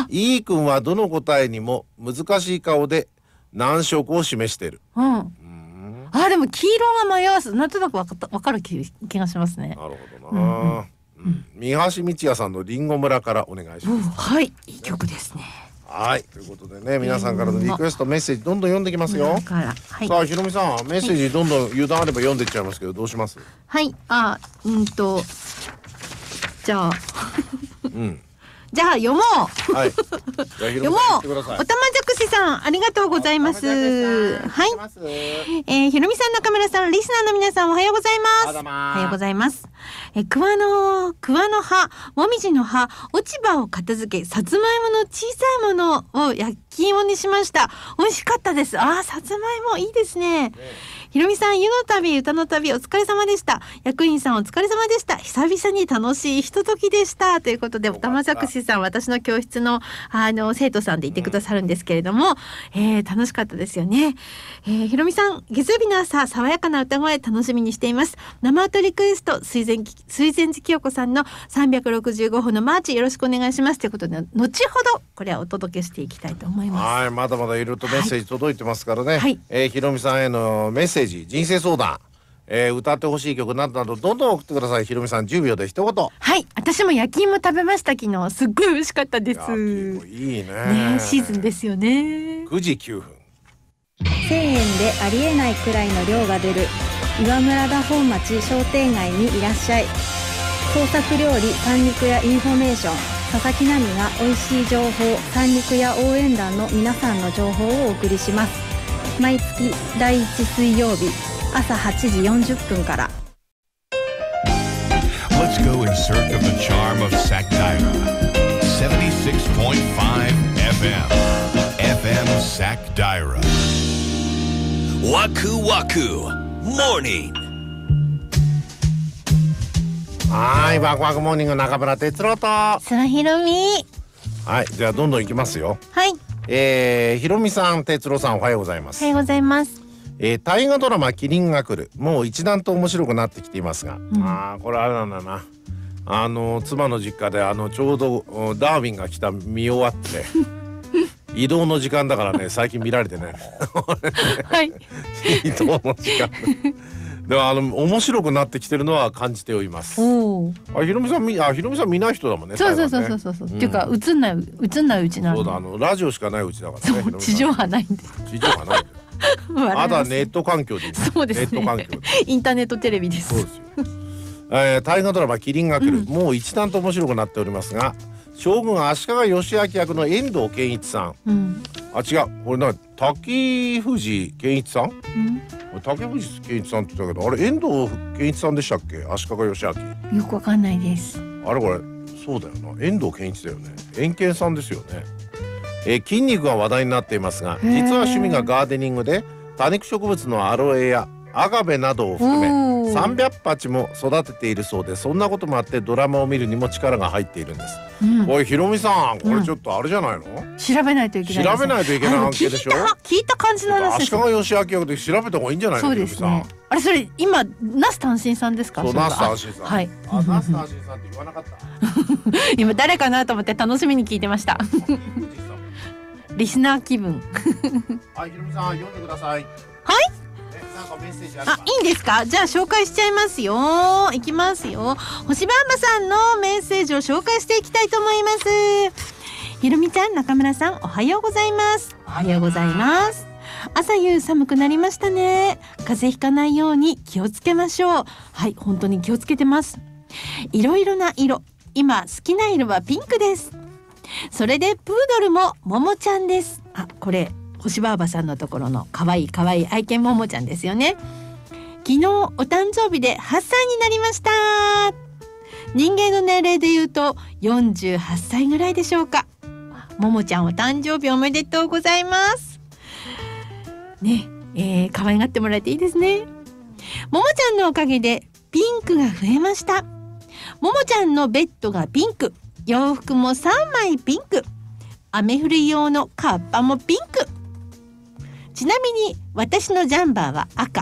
E 君はどの答えにも難しい顔で難色を示してる、うん、うん、 あ、でも黄色が迷わす、なんとなく分かった、分かる 気, 気がしますね。 なるほどな、うんうんうん、三橋道也さんのりんご村からお願いします、うん、 はい、いい曲ですね。 はい、ということでね、皆さんからのリクエストメッセージどんどん読んできますよ。 はい、 さあひろみさん、メッセージどんどん油断あれば読んでいっちゃいますけど、どうします？ はい、あ、うんとじゃあうんじゃあ読もう。 はい。 読もう。おたまじゃくしさん、ありがとうございます。はい。えー、ひろみさん、中村さん、リスナーの皆さん、おはようございます。おはようございます。えー、桑の桑の葉、もみじの葉、落ち葉を片付け、さつまいもの小さいものを焼き芋にしました。美味しかったです。あー、さつまいもいいですね。ね、ひろみさん、湯の旅、歌の旅、お疲れ様でした。役員さん、お疲れ様でした。久々に楽しいひとときでした。ということで、おたまじゃくしさん、私の教室のあの生徒さんでいてくださるんですけれども、うん、えー、楽しかったですよね。えー、ひろみさん、月曜日の朝、爽やかな歌声楽しみにしています。生歌リクエスト、水前水前寺清子さんのさんびゃくろくじゅうごほんのマーチよろしくお願いしますということで、後ほどこれはお届けしていきたいと思います。 はい、まだまだいろいろとメッセージ届いてますからね。はい、えー、ひろみさんへのメッセージ、人生相談、えー、歌ってほしい曲などなどどんどん送ってください。ひろみさんじゅうびょうで一言。 はい、私も焼き芋食べました。昨日すっごい美味しかったです。焼き芋いいね。 ね、シーズンですよね。 くじきゅうふん。 せんえんでありえないくらいの量が出る岩村田本町商店街にいらっしゃい。創作料理、三陸屋インフォメーション、佐々木奈美が美味しい情報、三陸屋応援団の皆さんの情報をお送りします。毎月だいいち水曜日朝はちじよんじゅっぷんから。 Let's go in search of the charm of Sakdaira. seventy-six point five F M F M Sakdaira. Waku Waku Morning. はい、ワクワクモーニング、中村哲郎とそらひろみ。 はい、じゃあどんどんいきますよ。 はい。 えー、ひろみさん、哲郎さん、おはようございます。 おはようございます。 えー、大河ドラマキリンが来る、もう一段と面白くなってきていますが、うん、ああこれあれなんだな、あの妻の実家であのちょうどダーウィンが来た見終わって移動の時間だからね、最近見られてねはい移動の時間でもあの面白くなってきてるのは感じております。おあ、ひろみさんみあひろみさん見ない人だもんね。 そうそうそうそうそうそう、うん、っていうか映んない映んないうちなの。 そうだ、あのラジオしかないうちだからね。 地上波ないんで。 地上波ないあとはネット環境でいい。 そうですね。 ネット環境でインターネットテレビです。 そうですよ。えー、大河ドラマキリンが来る、うん、もう一段と面白くなっておりますが、将軍足利義明役の遠藤憲一さん、うん、あ違うこれな滝藤健一さん、うん、滝藤健一さんって言ったけど、あれ遠藤憲一さんでしたっけ？足利義明。 よくわかんないです。 あれこれそうだよな、遠藤憲一だよね。遠健さんですよね。えー、筋肉が話題になっていますが、実は趣味がガーデニングで多肉植物のアロエやアガベなどを含めさんびゃくはちも育てているそうで、そんなこともあってドラマを見るにも力が入っているんです。うん、おいひろみさん、これちょっとあれじゃないの、うん、 調べないといけない、 調べないといけない案件でしょ。 聞いた感じの話です。 足利義明役で調べた方がいいんじゃないの。 そうですね。あれそれ今ナス単身さんですか。 そう、ナス単身さん。 はい。 あ、ナス単身さんって言わなかった。 今誰かなと思って楽しみに聞いてました。リスナー気分。 はい、ひろみさん読んでください。 はい。 なんかメッセージああ、いいんですか。じゃあ紹介しちゃいますよ。いきますよ。星ばんばさんのメッセージを紹介していきたいと思います。ひろみちゃん、中村さん、おはようございます。おはようございます。朝夕寒くなりましたね。風邪ひかないように気をつけましょう。はい、本当に気をつけてます。いろいろな色、今好きな色はピンクです。それでプードルもももちゃんです。あ、これ星ばあばさんのところのかわいいかわいい愛犬ももちゃんですよね。昨日お誕生日ではっさいになりました。人間の年齢で言うとよんじゅうはっさいぐらいでしょうか。ももちゃんお誕生日おめでとうございますね。えー、可愛がってもらえていいですね。ももちゃんのおかげでピンクが増えました。ももちゃんのベッドがピンク、洋服もさんまいピンク、雨降り用のカッパもピンク。ちなみに私のジャンバーは赤。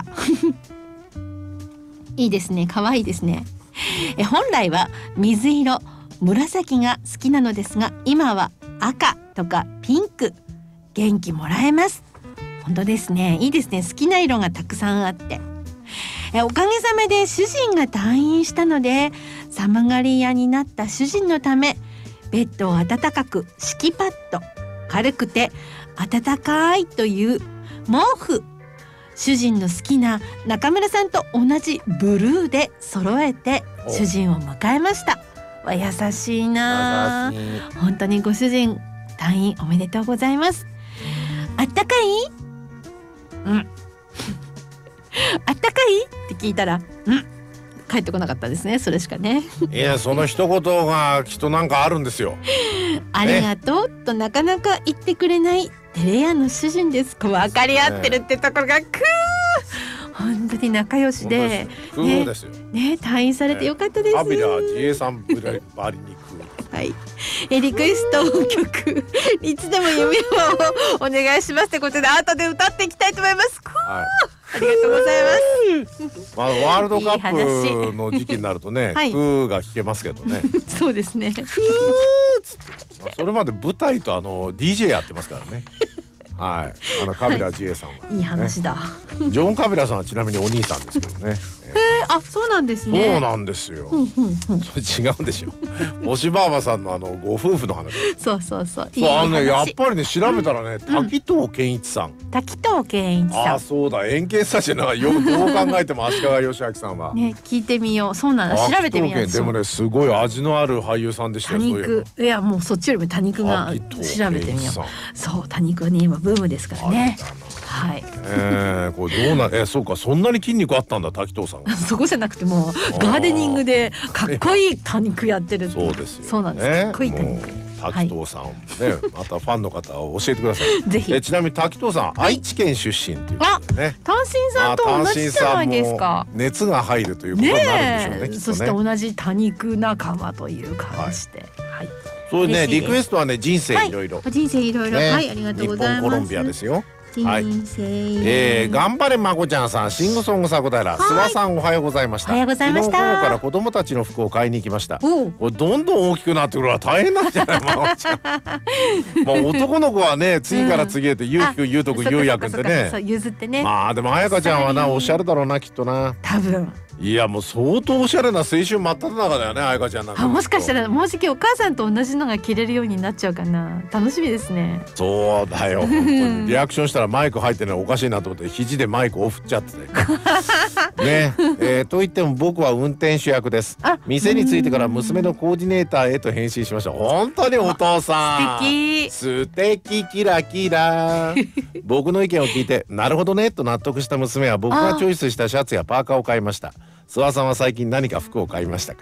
いいですね、可愛いですね。え本来は水色、紫が好きなのですが、今は赤とかピンク、元気もらえます。本当ですね、いいですね。好きな色がたくさんあって、えおかげさまで主人が退院したので、寒がり屋になった主人のためベッドを暖かく、敷きパッド、軽くて暖かいという毛布、主人の好きな中村さんと同じブルーで揃えて主人を迎えました。わ、優しいな。本当にご主人退院おめでとうございます。あったかい？うん。あったかいって聞いたら、うん。帰ってこなかったですね。それしかね。 いや、その一言がきっとなんかあるんですよ。 ありがとうとなかなか言ってくれないテレ屋の主人です。こう分かり合ってるってところが、ね、くー本当に仲良しで、 ね、ですよね、退院されてよかったです。 カビラ自衛さんぶらバリにくはい、えリクエスト曲いつでも夢をお願いしますってことで、後で歌っていきたいと思います。はい、ありがとうございます。 まあ、ワールドカップの時期になるとね、はい、クーが聞けますけどね。 そうですね。 クーつって、まあ、それまで舞台とあの ディージェー やってますからね。はい、あのカビラ自衛さんは、ね、 はい、いい話だ。 ジョン・カビラさんはちなみにお兄さんですけどね。 えー、あ、そうなんですね。 そうなんですよ。うんうんうん、それ違うんでしょ。星ばあばさんのあのご夫婦の話。 そうそうそう。 そう、あのね、やっぱりね、調べたらね、うん、滝藤健一さん。 滝藤健一さん。 あ、そうだ、円形さじゃなよくどう考えても足利義明さんは。 ね、聞いてみよう。そうなんだ。調べてみよう。 でもね、すごい味のある俳優さんでしたよ。 多肉、いや、もうそっちよりも多肉が調べてみよう。そう、多肉はね、今ブームですからね。はい。 えー、これどうな、えー、そうか、そんなに筋肉あったんだ、滝藤さん。 そこじゃなくてもうガーデニングでかっこいい多肉やってる。 そうですよ、ね。 そうなんです。かっこいい多肉。 滝藤さんね、はい、またファンの方を教えてください。 ぜひ。 えちなみに滝藤さん、はい、愛知県出身っていう、ね。 あ、単身さんと同じじゃないですか。 熱が入るということになるんでしょうね。 ね、そして同じ多肉仲間という感じで。はい。はい、 そうね、リクエストはね、人生いろいろ。 人生いろいろ。はい、ありがとうございます。 日本コロンビアですよ。 はい、 えー、頑張れまこちゃんさん、シングソングさこたら、諏訪さんおはようございました。 おはようございました。 昨日午後から子供たちの服を買いに行きました。これどんどん大きくなってくるから大変なんじゃないまこちゃん。まあ男の子はね、次から次へとゆうきくん、ゆうとくん、ゆうやくんってね。 譲ってね。 まあでもあやかちゃんはな、おしゃれだろうな、きっとな。 多分。 いや、もう相当おしゃれな青春真っ只中だよね、あやかちゃんなんか。 あ、もしかしたらもうじきお母さんと同じのが着れるようになっちゃうかな。楽しみですね。 そうだよ、本当にリアクションしたらマイク入ってないのおかしいなと思って肘でマイクを振っちゃってね。ね、えー、と言っても僕は運転手役です。店に着いてから娘のコーディネーターへと返信しました。本当にお父さん。素敵。素敵、キラキラ。僕の意見を聞いてなるほどねと納得した娘は僕がチョイスしたシャツやパーカーを買いました。諏訪さんは最近何か服を買いましたか？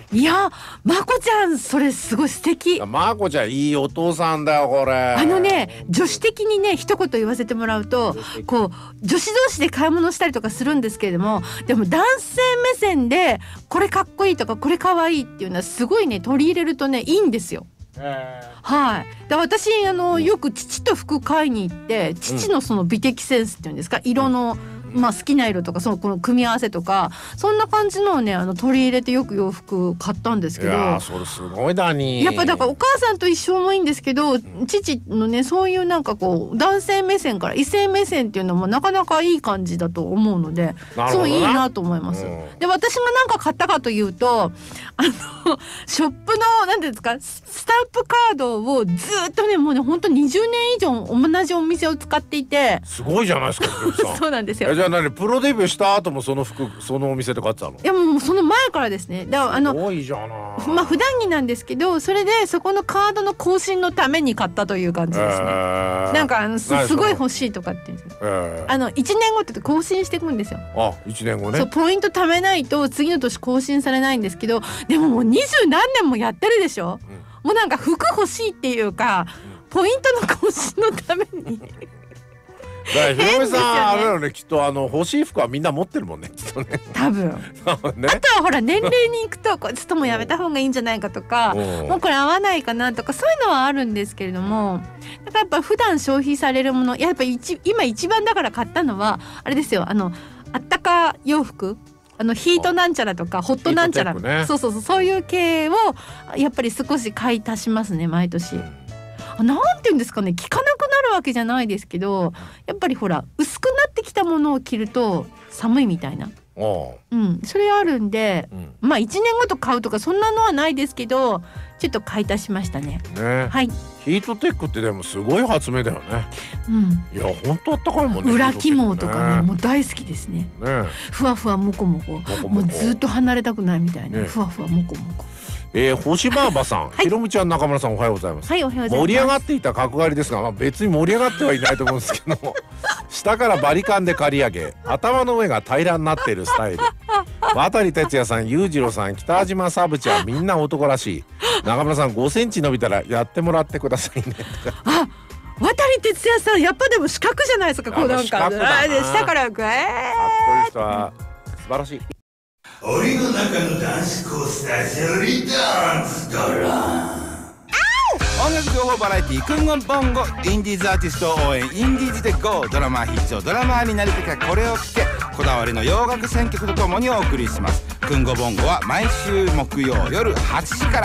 いやまこちゃんそれすごい素敵。 まこちゃんいいお父さんだよこれ。 あのね女子的にね一言言わせてもらうとこう女子同士で買い物したりとかするんですけれども、でも男性目線でこれかっこいいとかこれかわいいっていうのはすごいね取り入れるとねいいんですよ。はい。で私あのよく父と服買いに行って父のその美的センスっていうんですか、色のまあ好きな色とかそのこの組み合わせとかそんな感じのをねあの取り入れてよく洋服買ったんですけど、 いやそれすごいだに。 やっぱだからお母さんと一緒もいいんですけど、父のねそういうなんかこう男性目線から異性目線っていうのもなかなかいい感じだと思うので、そういいなと思います。で私が何か買ったかというとあのショップの何ていうんですかスタンプカードをずっとねもうね本当にじゅうねん以上同じお店を使っていて。 すごいじゃないですかそうなんですよ。 じゃあ何プロデビューした後もその服そのお店で買ってたの？いやもうその前からですね。だからあのすごいじゃない。 まあ普段着なんですけどそれでそこのカードの更新のために買ったという感じですね。えー、なんかあの す, すごい欲しいとかって言うんですよ。えー、あのいちねんごって更新していくんですよ。 あいちねんごね。 そうポイント貯めないと次の年更新されないんですけど、でももう二十何年もやってるでしょ。うん、もうなんか服欲しいっていうか、うん、ポイントの更新のために。 ひろみさんあれだよねきっとあの欲しい服はみんな持ってるもんねきっとね。 多分。ね、あとはほら年齢に行くとこれちょっともうやめた方がいいんじゃないかとか、もうこれ合わないかなとかそういうのはあるんですけれども、だからやっぱ普段消費されるものやっぱ一今一番だから買ったのはあれですよ、あのあったか洋服。あのヒートなんちゃらとかホットなんちゃら、ね、そうそうそうそういう系をやっぱり少し買い足しますね毎年。なんていうんですかね、着かなくなるわけじゃないですけどやっぱりほら薄くなってきたものを着ると寒いみたいな、うん、それあるんで、うん、まあいちねんごと買うとかそんなのはないですけどちょっと買い足しましたね。 ね、 はい。 ヒートテックってでもすごい発明だよね。うん、いや本当あったかいもんね。 裏起毛とかねもう大好きですね。 ねふわふわもこもこ、もうずっと離れたくないみたいな、ね、ふわふわもこもこ。 えー、星ばあばさん、はい、ひろみちゃん中村さんおはようございます。 はい、おはようございます。 盛り上がっていた角刈りですが、まあ、別に盛り上がってはいないと思うんですけども下からバリカンで刈り上げ頭の上が平らになっているスタイル渡哲也さん、裕次郎さん、北島サブちゃんみんな男らしい。中村さんごセンチ伸びたらやってもらってくださいねあ、渡哲也さんやっぱでも四角じゃないですか。こうなんか下からグエーかっこいい人は素晴らしい。 檻の中の男子コースタージョリダンスドラン音楽情報バラエティークンゴンボンゴインディーズアーティスト応援インディーズで ゴー ドラマー必聴ドラマーになりたきゃこれを聞けこだわりの洋楽選曲とともにお送りします。クンゴボンゴは毎週木曜夜はちじから。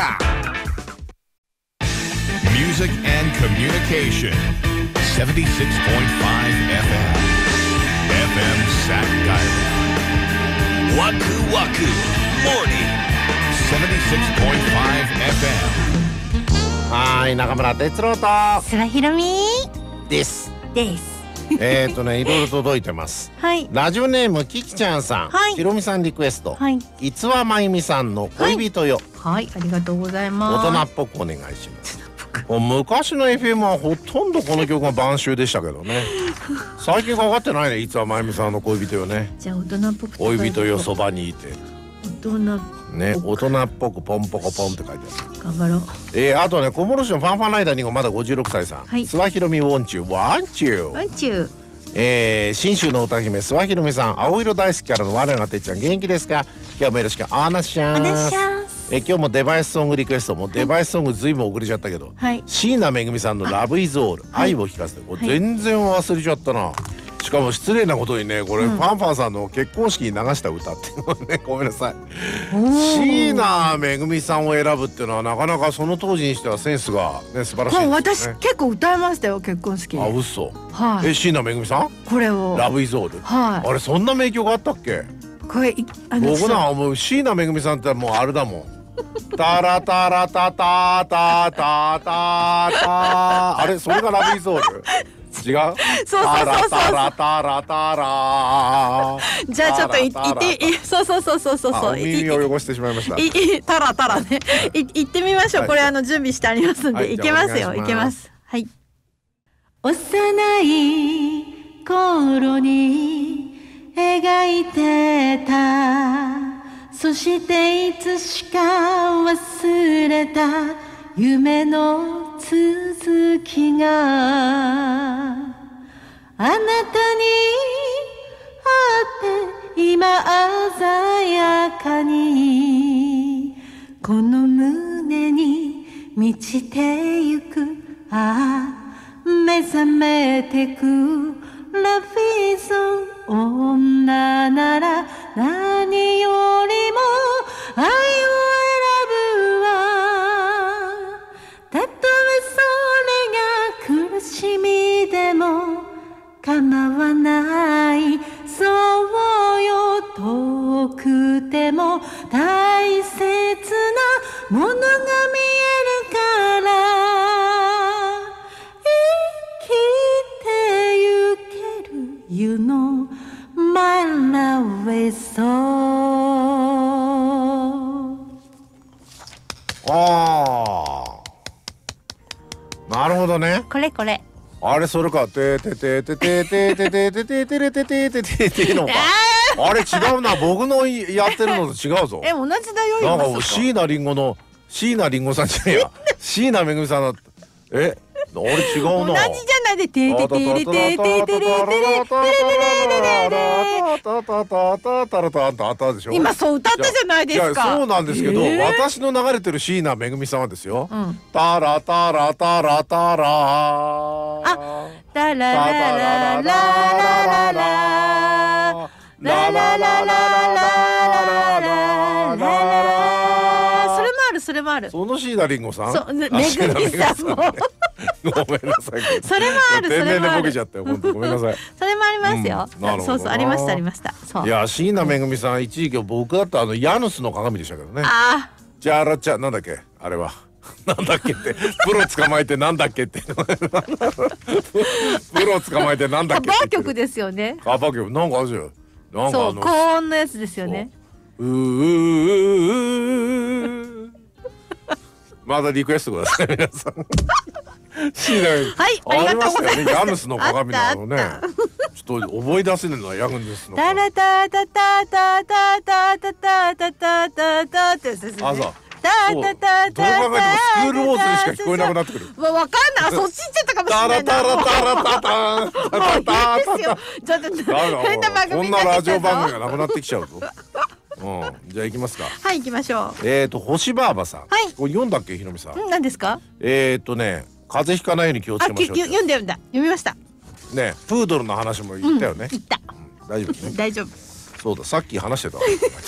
Music and Communication セブンティシックスポイントファイブ エフエム エフエム Sac Diary Waku Waku Morning セブンティシックスポイントファイブ エフエム。 はい中村哲郎と須田ひろみですですえっとねいろいろ届いてます、 はい、 ラジオネームキキちゃんさん、はい、ひろみさんリクエスト、はい、いつわまゆみさんの恋人よ。 はい、はい、ありがとうございます。 大人っぽくお願いします。昔の エフエム はほとんどこの曲が晩秋でしたけどね最近かかってないね。いつはまゆみさんの恋人よね。 じゃあ大人っぽく恋人よそばにいて大人ね、大人っぽくポンポコポンって書いてある。 頑張ろう。 えー、あとね小諸市のファンファンライダーにごまだごじゅうろくさいさん、はい、諏訪ひろみウォンチューワンチューワンチュー、 えー、信州の歌姫諏訪ひろみさん、青色大好きからの我らがてっちゃん元気ですか。今日もよろしくお願いします。お願いします。え今日もデバイスソングリクエストもデバイスソングずいぶん遅れちゃったけど、はい、椎名めぐみさんのラブイズオール、愛を聞かせて、これ全然忘れちゃったな。しかも失礼なことにねこれ、うん、ファンファンさんの結婚式に流した歌っていうのねごめんなさい。椎名めぐみさんを選ぶっていうのはなかなかその当時にしてはセンスがね素晴らしいですね。 もう私結構歌いましたよ結婚式。 あ嘘。 はい。 え椎名めぐみさんこれをラブイズオール。はい。あれそんな名曲あったっけ。 これあの僕なんもう椎名めぐみさんってもうあれだもんタラタラタタタタタタあれそれがラブイズオール違う。 そうそうそうそう。タラタラタラタラ。 じゃあちょっといっていそうそうそうそうそうそう。 耳を汚してしまいました。 いいタラタラね。い行ってみましょう。これあの準備してありますんで、いけますよ。いけます。はい。幼い頃に描いてたそしていつしか忘れた夢の続きがあなたに会って今鮮やかにこの胸に満ちてゆくああ目覚めてくラフィーソン女なら何よりも愛を選ぶわたとえそれが苦しみでも構わないそうよ遠くても大切なものが見えるから生きてゆける You know my love is so ああなるほどね。 これこれあれそれかててててててててててててててててのかあれ違うな僕のやってるのと違うぞ。 え同じだよ。 なんか椎名林檎の椎名林檎さんじゃねえや椎名めぐみさんだえあれ違うな。 同じじゃないでてててててててててて今そう歌ったじゃないですか。 そうなんですけど私の流れてる椎名めぐみさんはですよタラタラタラタラあタラララララララララララララララそれもあるそれもある。 その椎名林檎さんそうめぐみさんもごめんなさい。 それもあるそれもある。 天然でボケちゃったよ本当ごめんなさい。 それもありますよ。そうそうありましたありました。 いや椎名めぐみさん一時期僕だったあのヤヌスの鏡でしたけどね。 ああ。 じゃらちゃなんだっけあれはなんだっけってプロ捕まえてなんだっけってプロ捕まえてなんだっけカバー曲ですよね。 カバー曲なんかあるじゃん。なんかそう高音のやつですよね。 うーまだリクエストください皆さん。 はいありがとうございます。 ヤヌスの鏡なのね。ちょっと覚え出せないのはヤヌスの。 タラタタタタタタタタタタタタってですね。 あそう。 タタタタタタどう考えてもスクールウォーズにしか聞こえなくなってくる。 わわかんない。そっち行っちゃったかもしれないな。タラタラタラタタタタタタ。ちょっと変な番組になってきたぞ。 こんなラジオ番組がなくなってきちゃうぞ。うん、じゃあ行きますか。 はい行きましょう。えっと星ばあばさん。 はい。 これ読んだっけひろみさん。 何ですか。 えっとね風邪ひかないように気をつけましょう。 読んだ読んだ読みました。 ねプードルの話も言ったよね。 言った。 大丈夫ね。 大丈夫。 そうださっき話してた。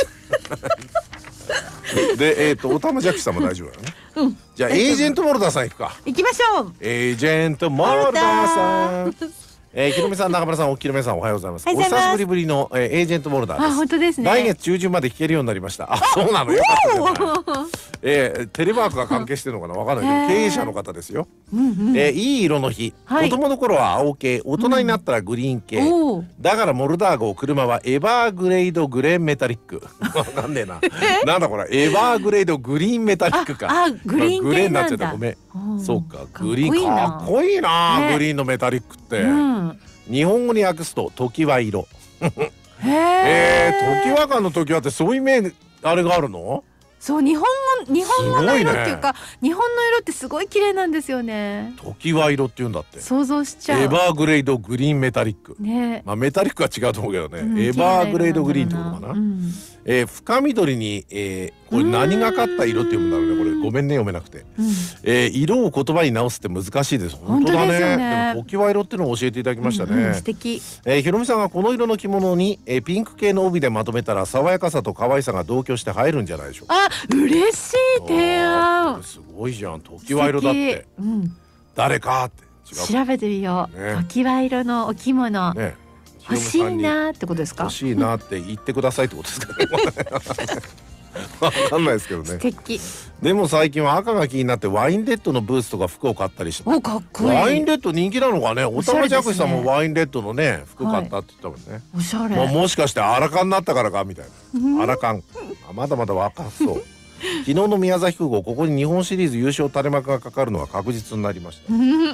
でえっとおたまじゃくしさんも大丈夫だよね。うん。じゃあエージェントモルダーさん行くか。 行きましょう。 エージェントモルダーさん。えー、ひろみさん中村さんおきろめさんおはようございます。お久しぶりぶりの、えー、エージェントモルダーです。 あ本当ですね。 来月中旬まで聞けるようになりました。あそうなのよかったね。えー、テレワークが関係してるのかなわかんないけど経営者の方ですよ。えー、いい色の日、はい、子供の頃は青系大人になったらグリーン系、うん、だからモルダー号車はエバーグレードグレーンメタリックわかんねえななんだこれエバーグレードグリーンメタリックかああグリーン系なんだ。 グレーンになっちゃったごめん。そうかグリーンかっこいいな、ね、グリーンのメタリックって、うん、日本語に訳すと時は色へえー、時は間の時はってそういう名あれがあるの。 そう日本語日本語の色っていうか、ね、日本の色ってすごい綺麗なんですよね。 時は色って言うんだって。 想像しちゃう。 エバーグレードグリーンメタリック。 ね。 まあメタリックは違うと思うけどね。うん、エバーグレードグリーンってことかな。うん、えー、深緑に、えー、これ何がかった色って読むんだろうね。これごめんね読めなくて。うん、えー、色を言葉に直すって難しいです。本当だね。で, ねでも時は色っていうのを教えていただきましたね。うんうん、素敵。えー、ひろみさんがこの色の着物に、えー、ピンク系の帯でまとめたら爽やかさと可愛さが同居して映えるんじゃないでしょうか。 あ嬉しい。提案すごいじゃん。時は色だって、うん、誰かって違う調べてみよう、ね、時は色のお着物、ね、欲しいなってことですか。 欲しいなって言ってくださいってことですかねわかんないですけどね。 素敵。 でも最近は赤が気になってワインレッドのブーツとか服を買ったりして。 おかっこいい。 ワインレッド人気なのかね。おたまじゃくしさんもワインレッドのね服買ったって言ったもんね。 おしゃれ。 まあ、もしかしてアラカンになったからかみたいな。アラカンあまだまだ若そう昨日の宮崎空港ここに日本シリーズ優勝垂れ幕がかかるのは確実になりました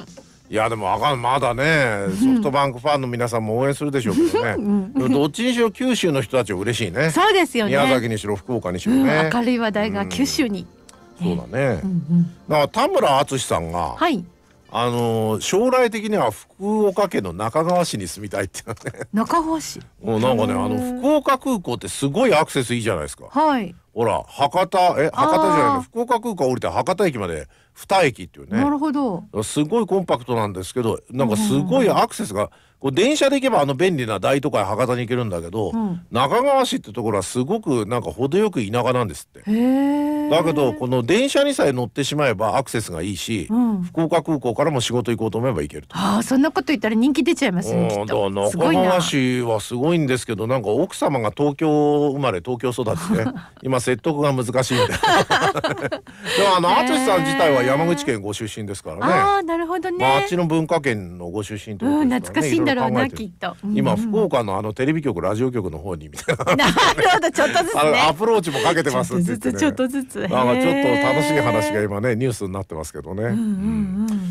いやでもわかんまだね、ソフトバンクファンの皆さんも応援するでしょうけどね、うん、でもどっちにしろ九州の人たちは嬉しいね。 そうですよね。 宮崎にしろ福岡にしろね、 うん、明るい話題が九州に、 うん、そうだね、うんうん、だから田村淳さんが、はい、あのー、将来的には福岡県の中川市に住みたいっていうね。 中川市もうなんかね、あの福岡空港ってすごいアクセスいいじゃないですか。はい。ほら博多え博多じゃないの、福岡空港降りて博多駅までに駅っていうね。なるほど。 すごいコンパクトなんですけど、なんかすごいアクセスが、こう電車で行けばあの便利な大都会博多に行けるんだけど、うん、中川市ってところはすごくなんか程よく田舎なんですって。へー。だけどこの電車にさえ乗ってしまえばアクセスがいいし、うん、福岡空港からも仕事行こうと思えば行けると。 ああ、そんなこと言ったら人気出ちゃいますね。きっと。 中川市はすごいんですけど、なんか奥様が東京生まれ東京育ちで、ね、今説得が難しいんで。でもあの淳さん自体は山口県ご出身ですからね。 ああ、なるほどね。 まあ、あっちの文化圏のご出身ということですからね。うん、懐かしいんだろうなきっと。今福岡のあのテレビ局ラジオ局の方にみたいな。 なるほど、ちょっとずつね。 アプローチもかけてますって言ってね。 ちょっとずつ。 なんかちょっと楽しい話が今ねニュースになってますけどね。うんうんうん、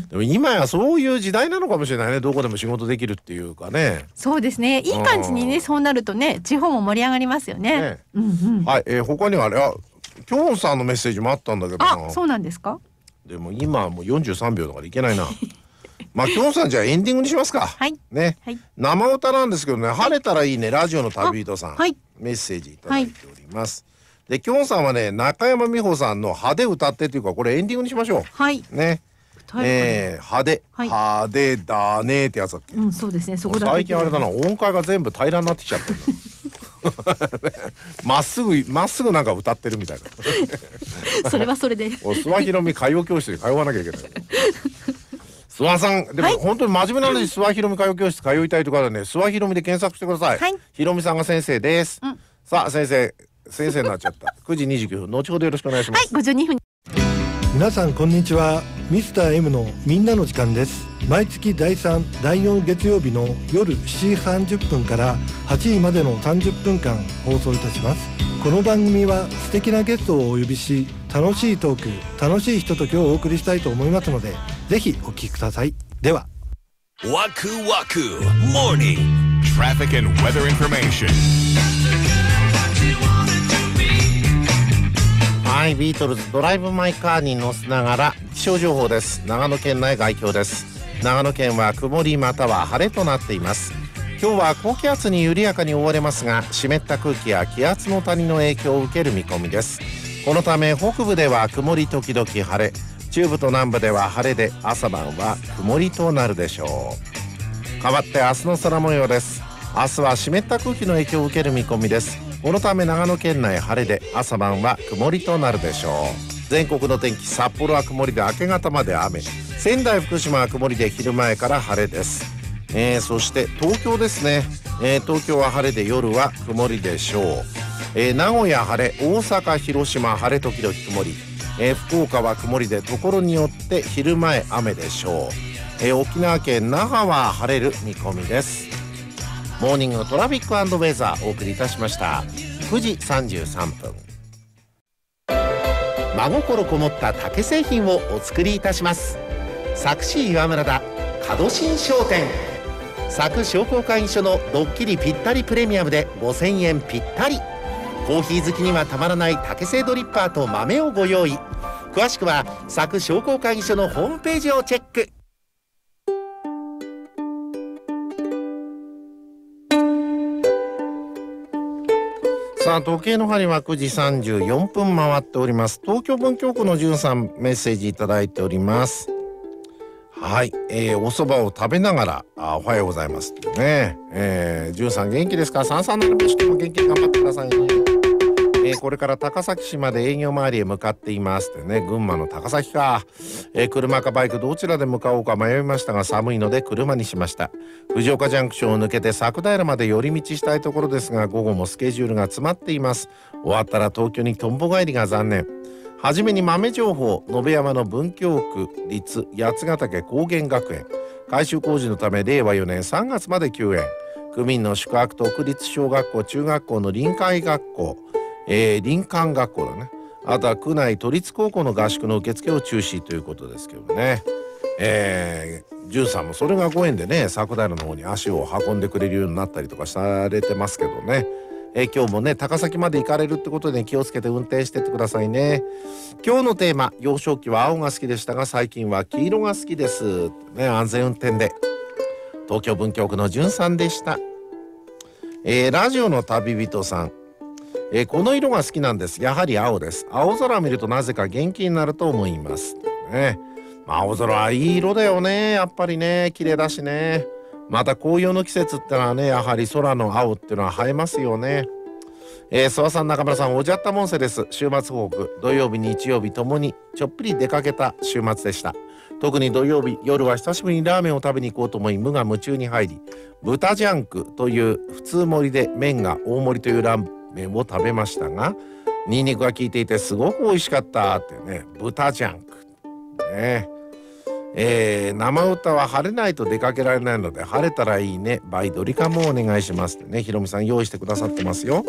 でも今やそういう時代なのかもしれないね。どこでも仕事できるっていうかね。 そうですね。いい感じにね、そうなるとね、地方も盛り上がりますよね。ね、うんうん、 はい、えー、他にはあれ、あ、きょんさんのメッセージもあったんだけどな。 あ、そうなんですか。 でも今はもうよんじゅうさんびょうだからいけないな。まあきょんさんじゃあエンディングにしますか。はいね、はい、生歌なんですけどね、晴れたらいいねラジオの旅人さん、はい、メッセージいただいております。はい、できょんさんはね、中山美穂さんの派手歌ってっていうか、これエンディングにしましょう。はいね、えー、派手、はい、派手だねってやつだっけ。 うん、そうですね。そこだ最近あれだな、音階が全部平らになってきちゃってる。まっすぐまっすぐなんか歌ってるみたいな。 それはそれで。 諏訪ひろみ歌謡教室に通わなきゃいけない。諏訪さん、でも、はい、本当に真面目な話、諏訪ひろみ歌謡教室通いたいとかでね、諏訪ひろみで検索してください。はい、ひろみさんが先生です。うん、さあ先生、先生になっちゃった。くじにじゅうきゅうふん、後ほどよろしくお願いします。 はい、ごじゅうにふん。 皆さんこんにちは。ミスター M のみんなの時間です。毎月だいさん、だいよん月曜日の夜しちじさんじゅっぷんからはちじまでのさんじゅっぷんかん放送いたします。この番組は素敵なゲストをお呼びし、楽しいトーク、楽しいひとときをお送りしたいと思いますので、ぜひお聞きください。では。 ワクワク Morning Traffic and Weather Information。 はい、ビートルズドライブマイカーに乗せながら気象情報です。長野県内外況です。長野県は曇りまたは晴れとなっています。今日は高気圧に緩やかに覆われますが、湿った空気や気圧の谷の影響を受ける見込みです。このため北部では曇り時々晴れ、中部と南部では晴れで朝晩は曇りとなるでしょう。変わって明日の空模様です。明日は湿った空気の影響を受ける見込みです。このため長野県内晴れで朝晩は曇りとなるでしょう。全国の天気、札幌は曇りで明け方まで雨、仙台福島は曇りで昼前から晴れです。えー、そして東京ですね、えー、東京は晴れで夜は曇りでしょう。えー、名古屋晴れ、大阪広島晴れ時々曇り、えー、福岡は曇りでところによって昼前雨でしょう。えー、沖縄県那覇は晴れる見込みです。モーニングトラフィック&ウェザーお送りいたしました。くじさんじゅうさんぷん。真心こもった竹製品をお作りいたします。佐久市岩村田角新商店、佐久商工会議所のドッキリぴったりプレミアムでごせんえんぴったり。コーヒー好きにはたまらない竹製ドリッパーと豆をご用意。詳しくは佐久商工会議所のホームページをチェック。さあ時計の針はくじさんじゅうよんぷん回っております。東京文京区のじゅんさん、メッセージいただいております。はい、えー、お蕎麦を食べながらあおはようございますってね、えー、じゅんさん元気ですか。さんさんななめしても元気に頑張ってくださいね。えー、これから高崎市まで営業回りへ向かっていますってね。群馬の高崎か、えー、車かバイクどちらで向かおうか迷いましたが、寒いので車にしました。藤岡ジャンクションを抜けて佐久平まで寄り道したいところですが、午後もスケジュールが詰まっています。終わったら東京にとんぼ帰りが残念。はじめに豆情報、延山の文京区立八ヶ岳高原学園改修工事のためれいわよねんさんがつまで休園。区民の宿泊と区立小学校中学校の臨海学校、えー、林間学校だね。あとは区内都立高校の合宿の受付を中止ということですけどね。 えー、じゅんさんもそれがご縁でね佐久平の方に足を運んでくれるようになったりとかされてますけどね、えー、今日もね高崎まで行かれるってことで、ね、気をつけて運転してってくださいね。今日のテーマ、幼少期は青が好きでしたが最近は黄色が好きですね。安全運転で。東京文京区のじゅんさんでした。えー、ラジオの旅人さん、えー、この色が好きなんです。やはり青です。青空を見るとなぜか元気になると思いますね。青空はいい色だよね。やっぱりね、綺麗だしね。また紅葉の季節ってのはね、やはり空の青っていうのは映えますよね。えー、諏訪さん、中村さん、おじゃったもんせです。週末報告、土曜日日曜日ともにちょっぴり出かけた週末でした。特に土曜日夜は久しぶりにラーメンを食べに行こうと思い無我夢中に入り、豚ジャンクという普通盛りで麺が大盛りというラーメンを食べましたが、ニンニクが効いていてすごく美味しかったってね。豚ジャンクね。えー、生歌は晴れないと出かけられないので晴れたらいいねバイドリカもお願いしますってね、ひろみさん用意してくださってますよ。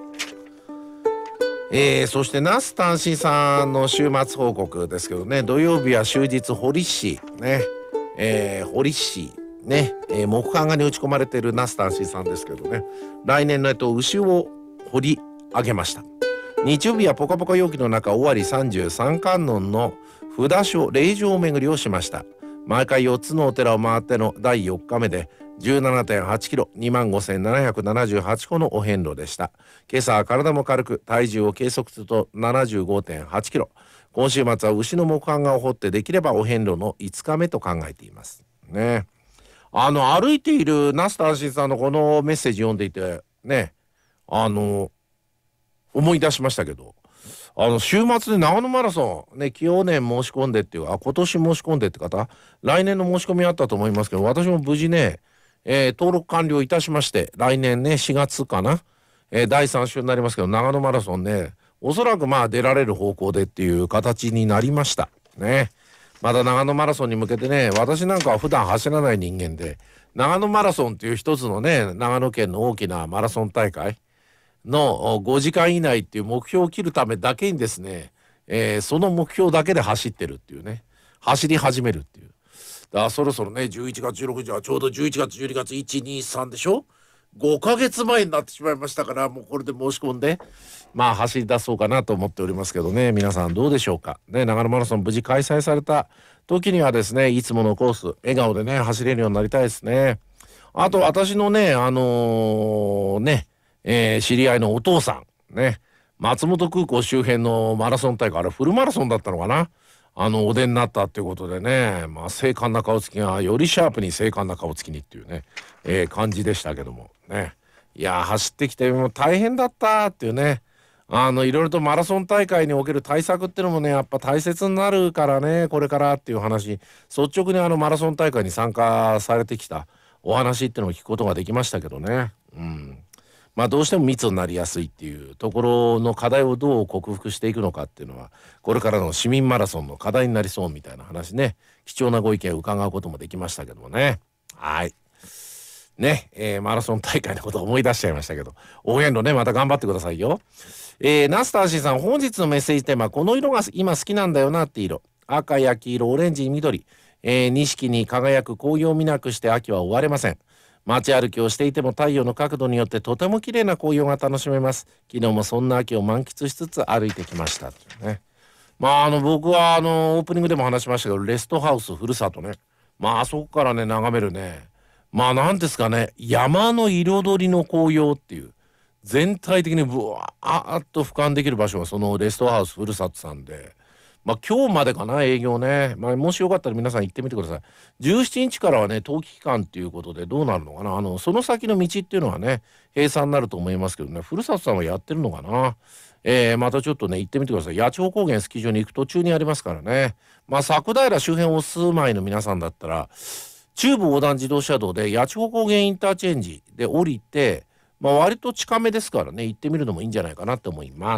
えー、そして那須丹心さんの週末報告ですけどね、土曜日は終日堀市ね、えー、堀市ね、えー、木版画に打ち込まれている那須丹心さんですけどね、来年のえっと牛を掘り上げました。日曜日はポカポカ陽気の中、尾張さんじゅうさん観音の札所霊場巡りをしました。毎回よっつのお寺を回ってのだいよっかめで じゅうななてんはちキロ にまんごせんななひゃくななじゅうはちこのお遍路でした。今朝は体も軽く体重を計測すると ななじゅうごてんはちキロ。今週末は牛の木版画を掘ってできればお遍路のいつかめと考えていますね。あの歩いている那須丹心さんのこのメッセージ読んでいてね、あの思い出しましたけど、あの週末で長野マラソンね、去年申し込んでっていうあ今年申し込んでって方、来年の申し込みあったと思いますけど、私も無事ね、えー、登録完了いたしまして、来年ねしがつかな、えー、だいさん週になりますけど、長野マラソンねおそらくまあ出られる方向でっていう形になりましたね。まだ長野マラソンに向けてね、私なんかは普段走らない人間で、長野マラソンっていう一つのね長野県の大きなマラソン大会のごじかん以内っていう目標を切るためだけにですね、えー、その目標だけで走ってるっていうね、走り始めるっていう。だからそろそろねじゅういちがつじゅうろくにちはちょうどじゅういちがつじゅうにがついちにさんでしょ、ごかげつまえになってしまいましたから、もうこれで申し込んでまあ走り出そうかなと思っておりますけどね、皆さんどうでしょうかね。長野マラソン無事開催された時にはですね、いつものコース笑顔でね走れるようになりたいですね。あと私のねあのー、ねえー、知り合いのお父さんね、松本空港周辺のマラソン大会、あれフルマラソンだったのかな、あのお出になったっていうことでね、まあ精悍な顔つきがよりシャープに精悍な顔つきにっていうね、えー、感じでしたけどもね。いやー走ってきてもう大変だったっていうね、あのいろいろとマラソン大会における対策っていうのもねやっぱ大切になるからね、これからっていう話、率直にあのマラソン大会に参加されてきたお話っていうのを聞くことができましたけどね。うんまあどうしても密になりやすいっていうところの課題をどう克服していくのかっていうのは、これからの市民マラソンの課題になりそうみたいな話ね、貴重なご意見を伺うこともできましたけどもね。はいね、えー、マラソン大会のことを思い出しちゃいましたけど、応援のねまた頑張ってくださいよ。えー、ナスターシーさん、本日のメッセージテーマ、この色が今好きなんだよなって色、赤や黄色、オレンジ、緑、えー、錦に輝く紅葉を見なくして秋は終われません。街歩きをしていても太陽の角度によってとても綺麗な紅葉が楽しめます。昨日もそんな秋を満喫しつつ歩いてきましたっていうね。まああの僕はあのオープニングでも話しましたけど、レストハウスふるさとね、まああそこからね眺めるね、まあなんですかね、山の彩りの紅葉っていう全体的にブワーッと俯瞰できる場所がそのレストハウスふるさとさんで、まあ今日までかな営業ね、まあ、もしよかったら皆さん行ってみてください。じゅうしちにちからはね冬季期間っていうことでどうなるのかな、あのその先の道っていうのはね閉鎖になると思いますけどね、ふるさとさんはやってるのかな。えー、またちょっとね行ってみてください。八千穂高原スキー場に行く途中にありますからね。まあ佐久平周辺お住まいの皆さんだったら中部横断自動車道で八千穂高原インターチェンジで降りて、まあ割と近めですからね、行ってみるのもいいんじゃないかなと思います。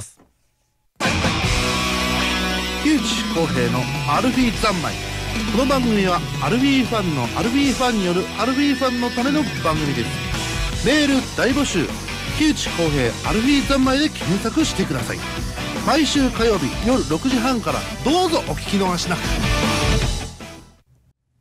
木内康平のアルフィー三昧。この番組はアルフィーファンのアルフィーファンによるアルフィーファンのための番組です。メール大募集、木内康平アルフィー三昧で検索してください。毎週火曜日夜ろくじはんからどうぞお聞き逃しなく。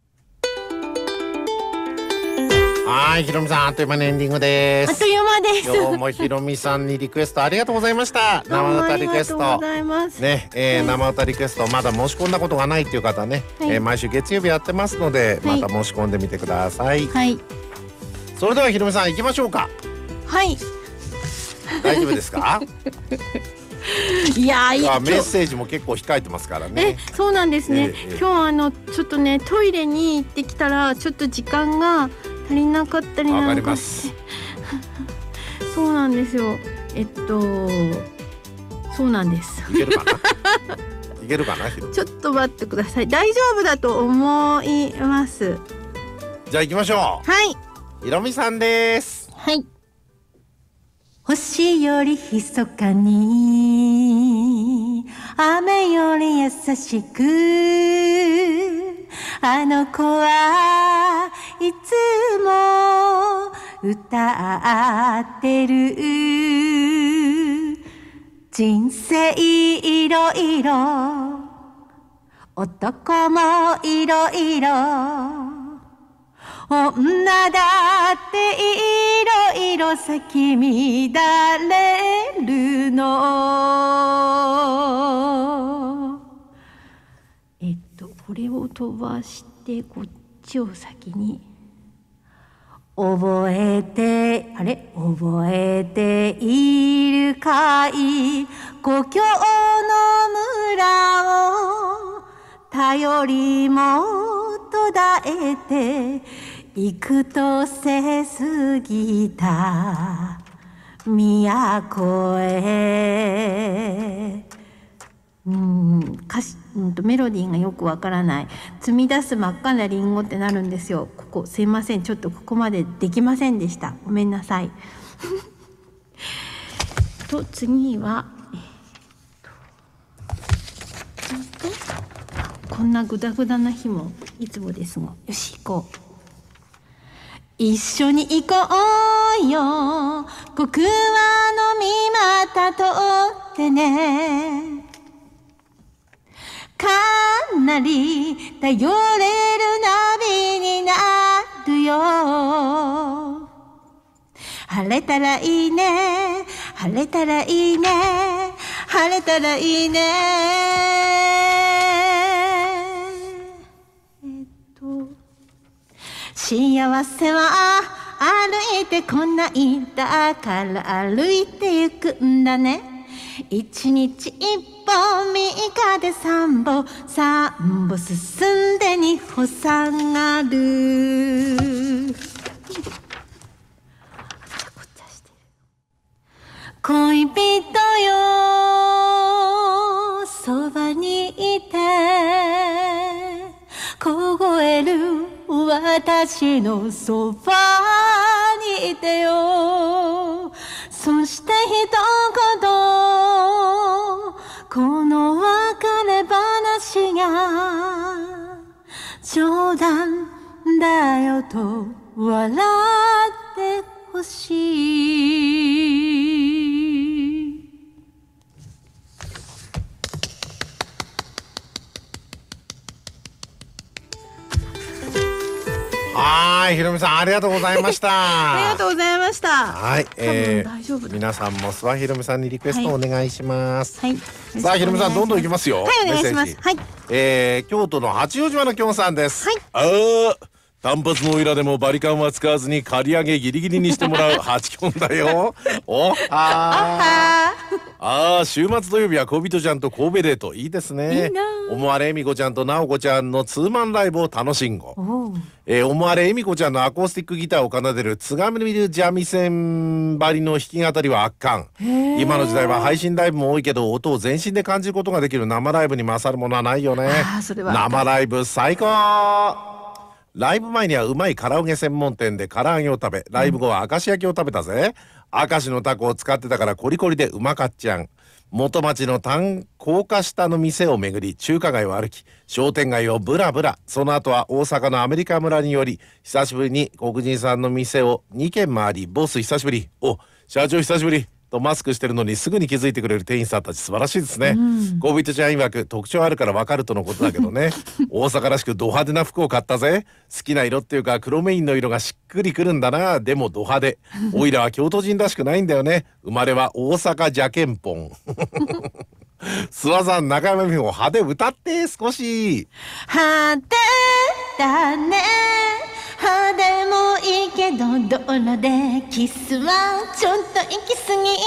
はい、ひろみさんあっという間にエンディングです。 あっという間です。 今日もひろみさんにリクエストありがとうございました。生歌リクエストありがとうございますね、えー、生歌リクエストまだ申し込んだことがないっていう方ね、はい、えー、毎週月曜日やってますので、はい、また申し込んでみてください。はい。それではひろみさん行きましょうか。 はい。 大丈夫ですか？ いやー、 メッセージも結構控えてますからね。 え、そうなんですね。えー、今日あのちょっとねトイレに行ってきたらちょっと時間が足りなかったりなんかして。そうなんですよ。えっとそうなんです。 いけるかな？いけるかな？ ちょっと待ってください。大丈夫だと思います。 じゃあ行きましょう。 はい。 ひろみさんです。 はい。星より密かに雨より優しくあの子はいつも歌ってる人生いろいろ男もいろいろ女だっていろいろ咲き乱れるの。えっとこれを飛ばしてこっちを先に覚えてあれ覚えているかい故郷の村を頼りも途絶えて幾とせ過ぎた都へ。うん歌詞、うんとメロディーがよくわからない。積み出す真っ赤なリンゴってなるんですよ。ここすいません、ちょっとここまでできませんでした。ごめんなさい。と次は、えー、とこんなグダグダな日もいつもですが、よし行こう。一緒に行こうよ国話のみまたとってね。かなり頼れるナビになるよ。晴れたらいいね晴れたらいいね晴れたらいいね。えっと幸せは歩いてこないだから歩いてゆくんだね。一日一歩三日で三歩三歩進んで二歩下がる。恋人よそばにいて凍える私のそばにいてよ。そして一言この別れ話が冗談だよと笑ってほしい。 はい、ひろみさんありがとうございました。 ありがとうございました。 はい、 えー、大丈夫皆さんも諏訪ひろみさんにリクエストお願いします。 はい。 さあひろみさんどんどんいきますよ。 はい、お願いします。はい。 えー、京都の八王子島のきょんさんです。 はい。 ああ。単発のオイラでもバリカンは使わずに刈り上げギリギリにしてもらうハチキョンだよ。おはー。ああ、週末土曜日は恋人ちゃんと神戸デートいいですね。思われえみこちゃんとなおこちゃんのツーマンライブを楽しんご。えー、思われえみこちゃんのアコースティックギターを奏でる津軽三味線張りの弾き語りは圧巻。今の時代は配信ライブも多いけど音を全身で感じることができる生ライブに勝るものはないよね。生ライブ最高。ライブ前にはうまい唐揚げ専門店で唐揚げを食べ、ライブ後は明石焼きを食べたぜ。明石のタコを使ってたからコリコリでうまかっちゃん。元町の炭高架下の店を巡り中華街を歩き、商店街をブラブラ。その後は大阪のアメリカ村により久しぶりに黒人さんの店をに軒回り、ボス久しぶり、お社長久しぶり、 とマスクしてるのにすぐに気づいてくれる店員さんたち素晴らしいですね。ゴービットちゃん曰く特徴あるから分かるとのことだけどね大阪らしくド派手な服を買ったぜ。好きな色っていうか黒メインの色がしっくりくるんだな。でもド派手おいらは京都人らしくないんだよね。生まれは大阪じゃけんぽん諏訪さん中山美穂派手歌って少し。 派手だね派手もいいけど道路でキスはちょっと行き過ぎ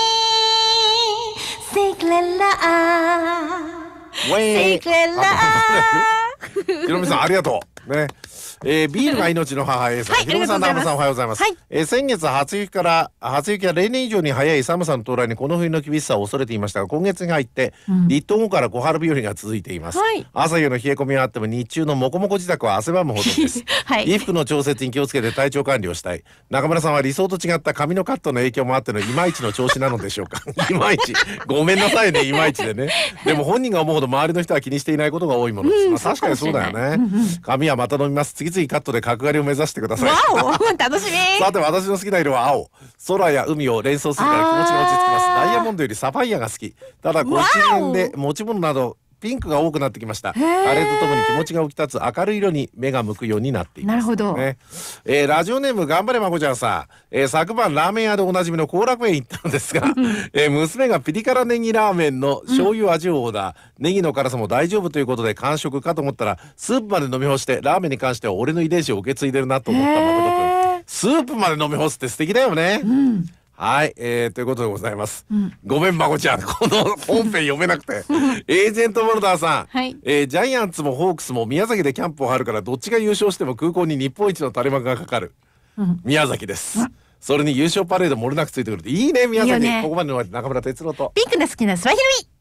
セクレラーセクレラーひろみさんありがとうね。えー、ビールが命の母 A さん、はい、ひろみさん中村さんおはようございます、はい。えー、先月初雪から初雪は例年以上に早い寒さの到来にこの冬の厳しさを恐れていましたが、今月に入って、うん、立冬後から小春日和が続いています、はい、朝夕の冷え込みはあっても日中のモコモコ自宅は汗ばむほどです、はい、衣服の調節に気をつけて体調管理をしたい。中村さんは理想と違った髪のカットの影響もあってのいまいちの調子なのでしょうかいまいちごめんなさいねいまいちでねでも本人が思うほど周りの人は気にしていないことが多いものです、うん、まあ、確かにそうだよね、うんうん、髪はまた飲みます。次々カットで角刈りを目指してください。 わお楽しみさて私の好きな色は青。空や海を連想するから気持ちが落ち着きます。ダイヤモンドよりサファイアが好き。ただご一年で持ち物などピンクが多くなってきました。晴れとともに気持ちが浮き立つ明るい色に目が向くようになっています。 なるほど、 ね。えー、ラジオネーム頑張れまこちゃんさん、えー、昨晩ラーメン屋でおなじみの後楽園行ったのですが、えー、娘がピリ辛ネギラーメンの醤油味をオーダー、うん、ネギの辛さも大丈夫ということで完食かと思ったらスープまで飲み干して、ラーメンに関しては俺の遺伝子を受け継いでるなと思った誠くん。スープまで飲み干すって素敵だよね、うん。はい、えー、ということでございます、うん、ごめんまこちゃんこの本編読めなくてエージェントモルダーさん、はい、えー、ジャイアンツもホークスも宮崎でキャンプを張るからどっちが優勝しても空港に日本一の垂れ幕がかかる、うん、宮崎です、うん、それに優勝パレードもれなくついてくるっていいね宮崎。いいね。ここまでの中村哲郎とピンクの好きなスワヒルミ